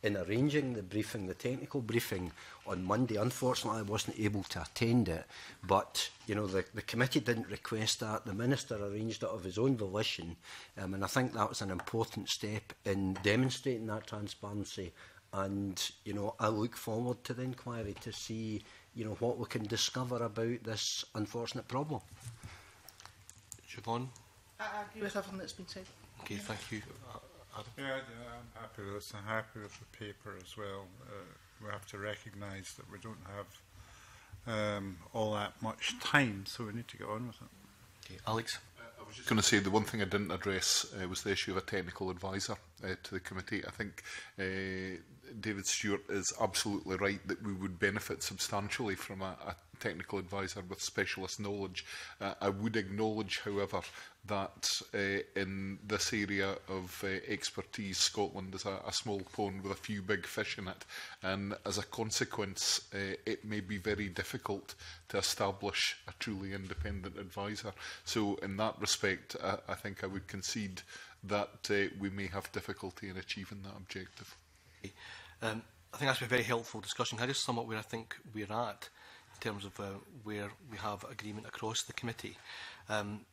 in arranging the briefing, the technical briefing on Monday. Unfortunately, I wasn't able to attend it, but you know, the, the committee didn't request that. The Minister arranged it of his own volition, um, and I think that was an important step in demonstrating that transparency. And you know, I look forward to the inquiry to see, you know, what we can discover about this unfortunate problem. Siobhan? I agree with everything that's been said. Okay, thank you. Uh, Adam? Yeah, I'm happy with this. I'm happy with the paper as well. Uh, we have to recognise that we don't have um, all that much time, so we need to get on with it. Okay, Alex? I was just going to say the one thing I didn't address uh, was the issue of a technical advisor uh, to the committee. I think uh, David Stewart is absolutely right that we would benefit substantially from a, a technical advisor with specialist knowledge. Uh, I would acknowledge, however, that uh, in this area of uh, expertise, Scotland is a, a small pond with a few big fish in it, and as a consequence, uh, it may be very difficult to establish a truly independent advisor. So in that respect, I, I think I would concede that uh, we may have difficulty in achieving that objective. Okay. Um, I think that's been a very helpful discussion. Can I just sum up where I think we're at in terms of uh, where we have agreement across the committee, um,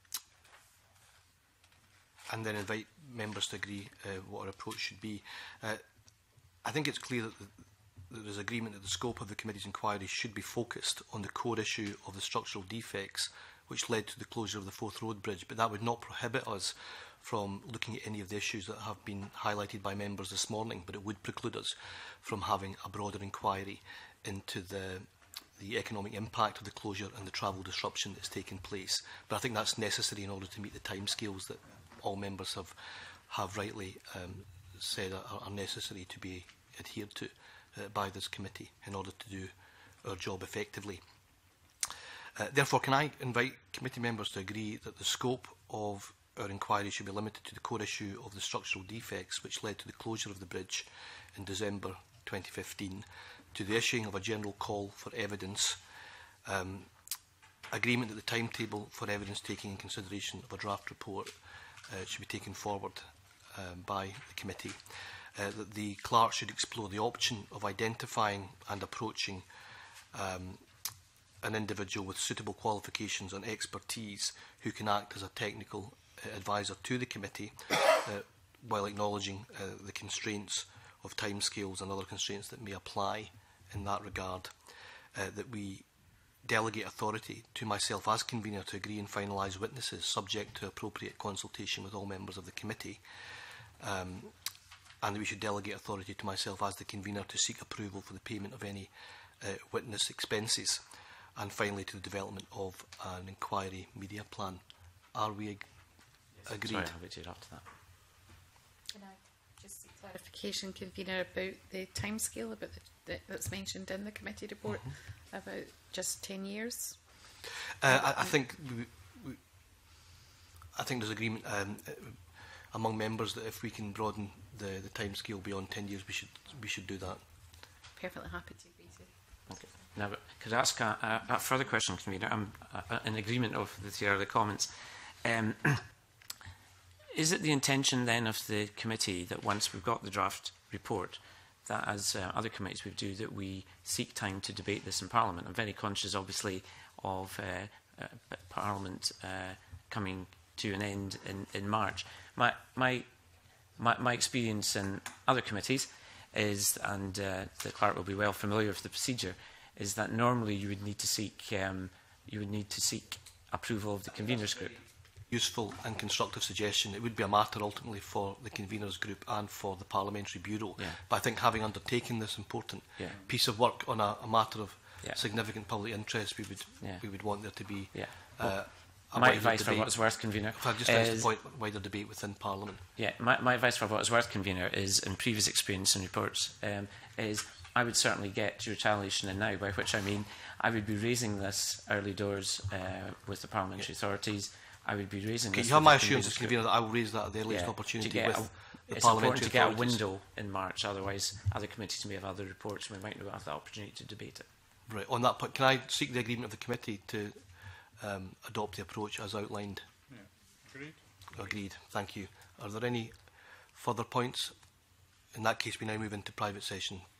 and then invite members to agree uh, what our approach should be. Uh, I think it's clear that, the, that there is agreement that the scope of the committee's inquiry should be focused on the core issue of the structural defects which led to the closure of the Forth Road Bridge, but that would not prohibit us from looking at any of the issues that have been highlighted by members this morning, but it would preclude us from having a broader inquiry into the the economic impact of the closure and the travel disruption that's taken place. But I think that's necessary in order to meet the timescales that all members have have rightly um, said are, are necessary to be adhered to uh, by this committee in order to do our job effectively. Uh, therefore, can I invite committee members to agree that the scope of our inquiry should be limited to the core issue of the structural defects which led to the closure of the bridge in December twenty fifteen, to the issuing of a general call for evidence, um, agreement that the timetable for evidence taking in consideration of a draft report uh, should be taken forward um, by the committee, uh, that the clerk should explore the option of identifying and approaching um, an individual with suitable qualifications and expertise who can act as a technical uh, advisor to the committee, uh, while acknowledging uh, the constraints of timescales and other constraints that may apply in that regard, uh, that we delegate authority to myself as convener to agree and finalise witnesses subject to appropriate consultation with all members of the committee, um, and that we should delegate authority to myself as the convener to seek approval for the payment of any uh, witness expenses, and finally to the development of an inquiry media plan. Are we ag yes, agreed? Sorry, I'll wait to after that. Can I just seek clarification, convener, about the timescale about the, the, that's mentioned in the committee report, mm-hmm. about just ten years? Uh, I, I think we, we, I think there's agreement um, among members that if we can broaden the the timescale beyond ten years, we should we should do that. Perfectly happy to agree to. Okay. Now, could I ask a, a, a further question, convener? I'm uh, in agreement of the earlier comments. Um, Is it the intention then of the committee that once we've got the draft report, that as uh, other committees would do, that we seek time to debate this in Parliament? I'm very conscious, obviously, of uh, uh, Parliament uh, coming to an end in, in March. My, my, my, my experience in other committees is, and uh, the clerk will be well familiar with the procedure, is that normally you would need to seek um, you would need to seek approval of the conveners group. Useful and constructive suggestion. It would be a matter ultimately for the conveners group and for the parliamentary bureau. Yeah. But I think having undertaken this important yeah. piece of work on a, a matter of yeah. significant public interest, we would yeah. we would want there to be. Yeah. Uh, well, my advice debate. For what it's worth, convener. If I just is, the point, wider debate within Parliament. Yeah, my, my advice for what it's worth, convener, is in previous experience and reports um, is I would certainly get to retaliation in now, by which I mean I would be raising this early doors uh, with the parliamentary yeah. authorities. I would be raising okay, this. You have my assurance as convener that I will raise that at the earliest yeah, opportunity with a, the it's parliamentary important to get authorities. a window in March, otherwise other committees may have other reports and we might not have the opportunity to debate it. Right, on that point, can I seek the agreement of the committee to um, adopt the approach as outlined? Yeah, agreed. Agreed, thank you. Are there any further points In that case, we now move into private session.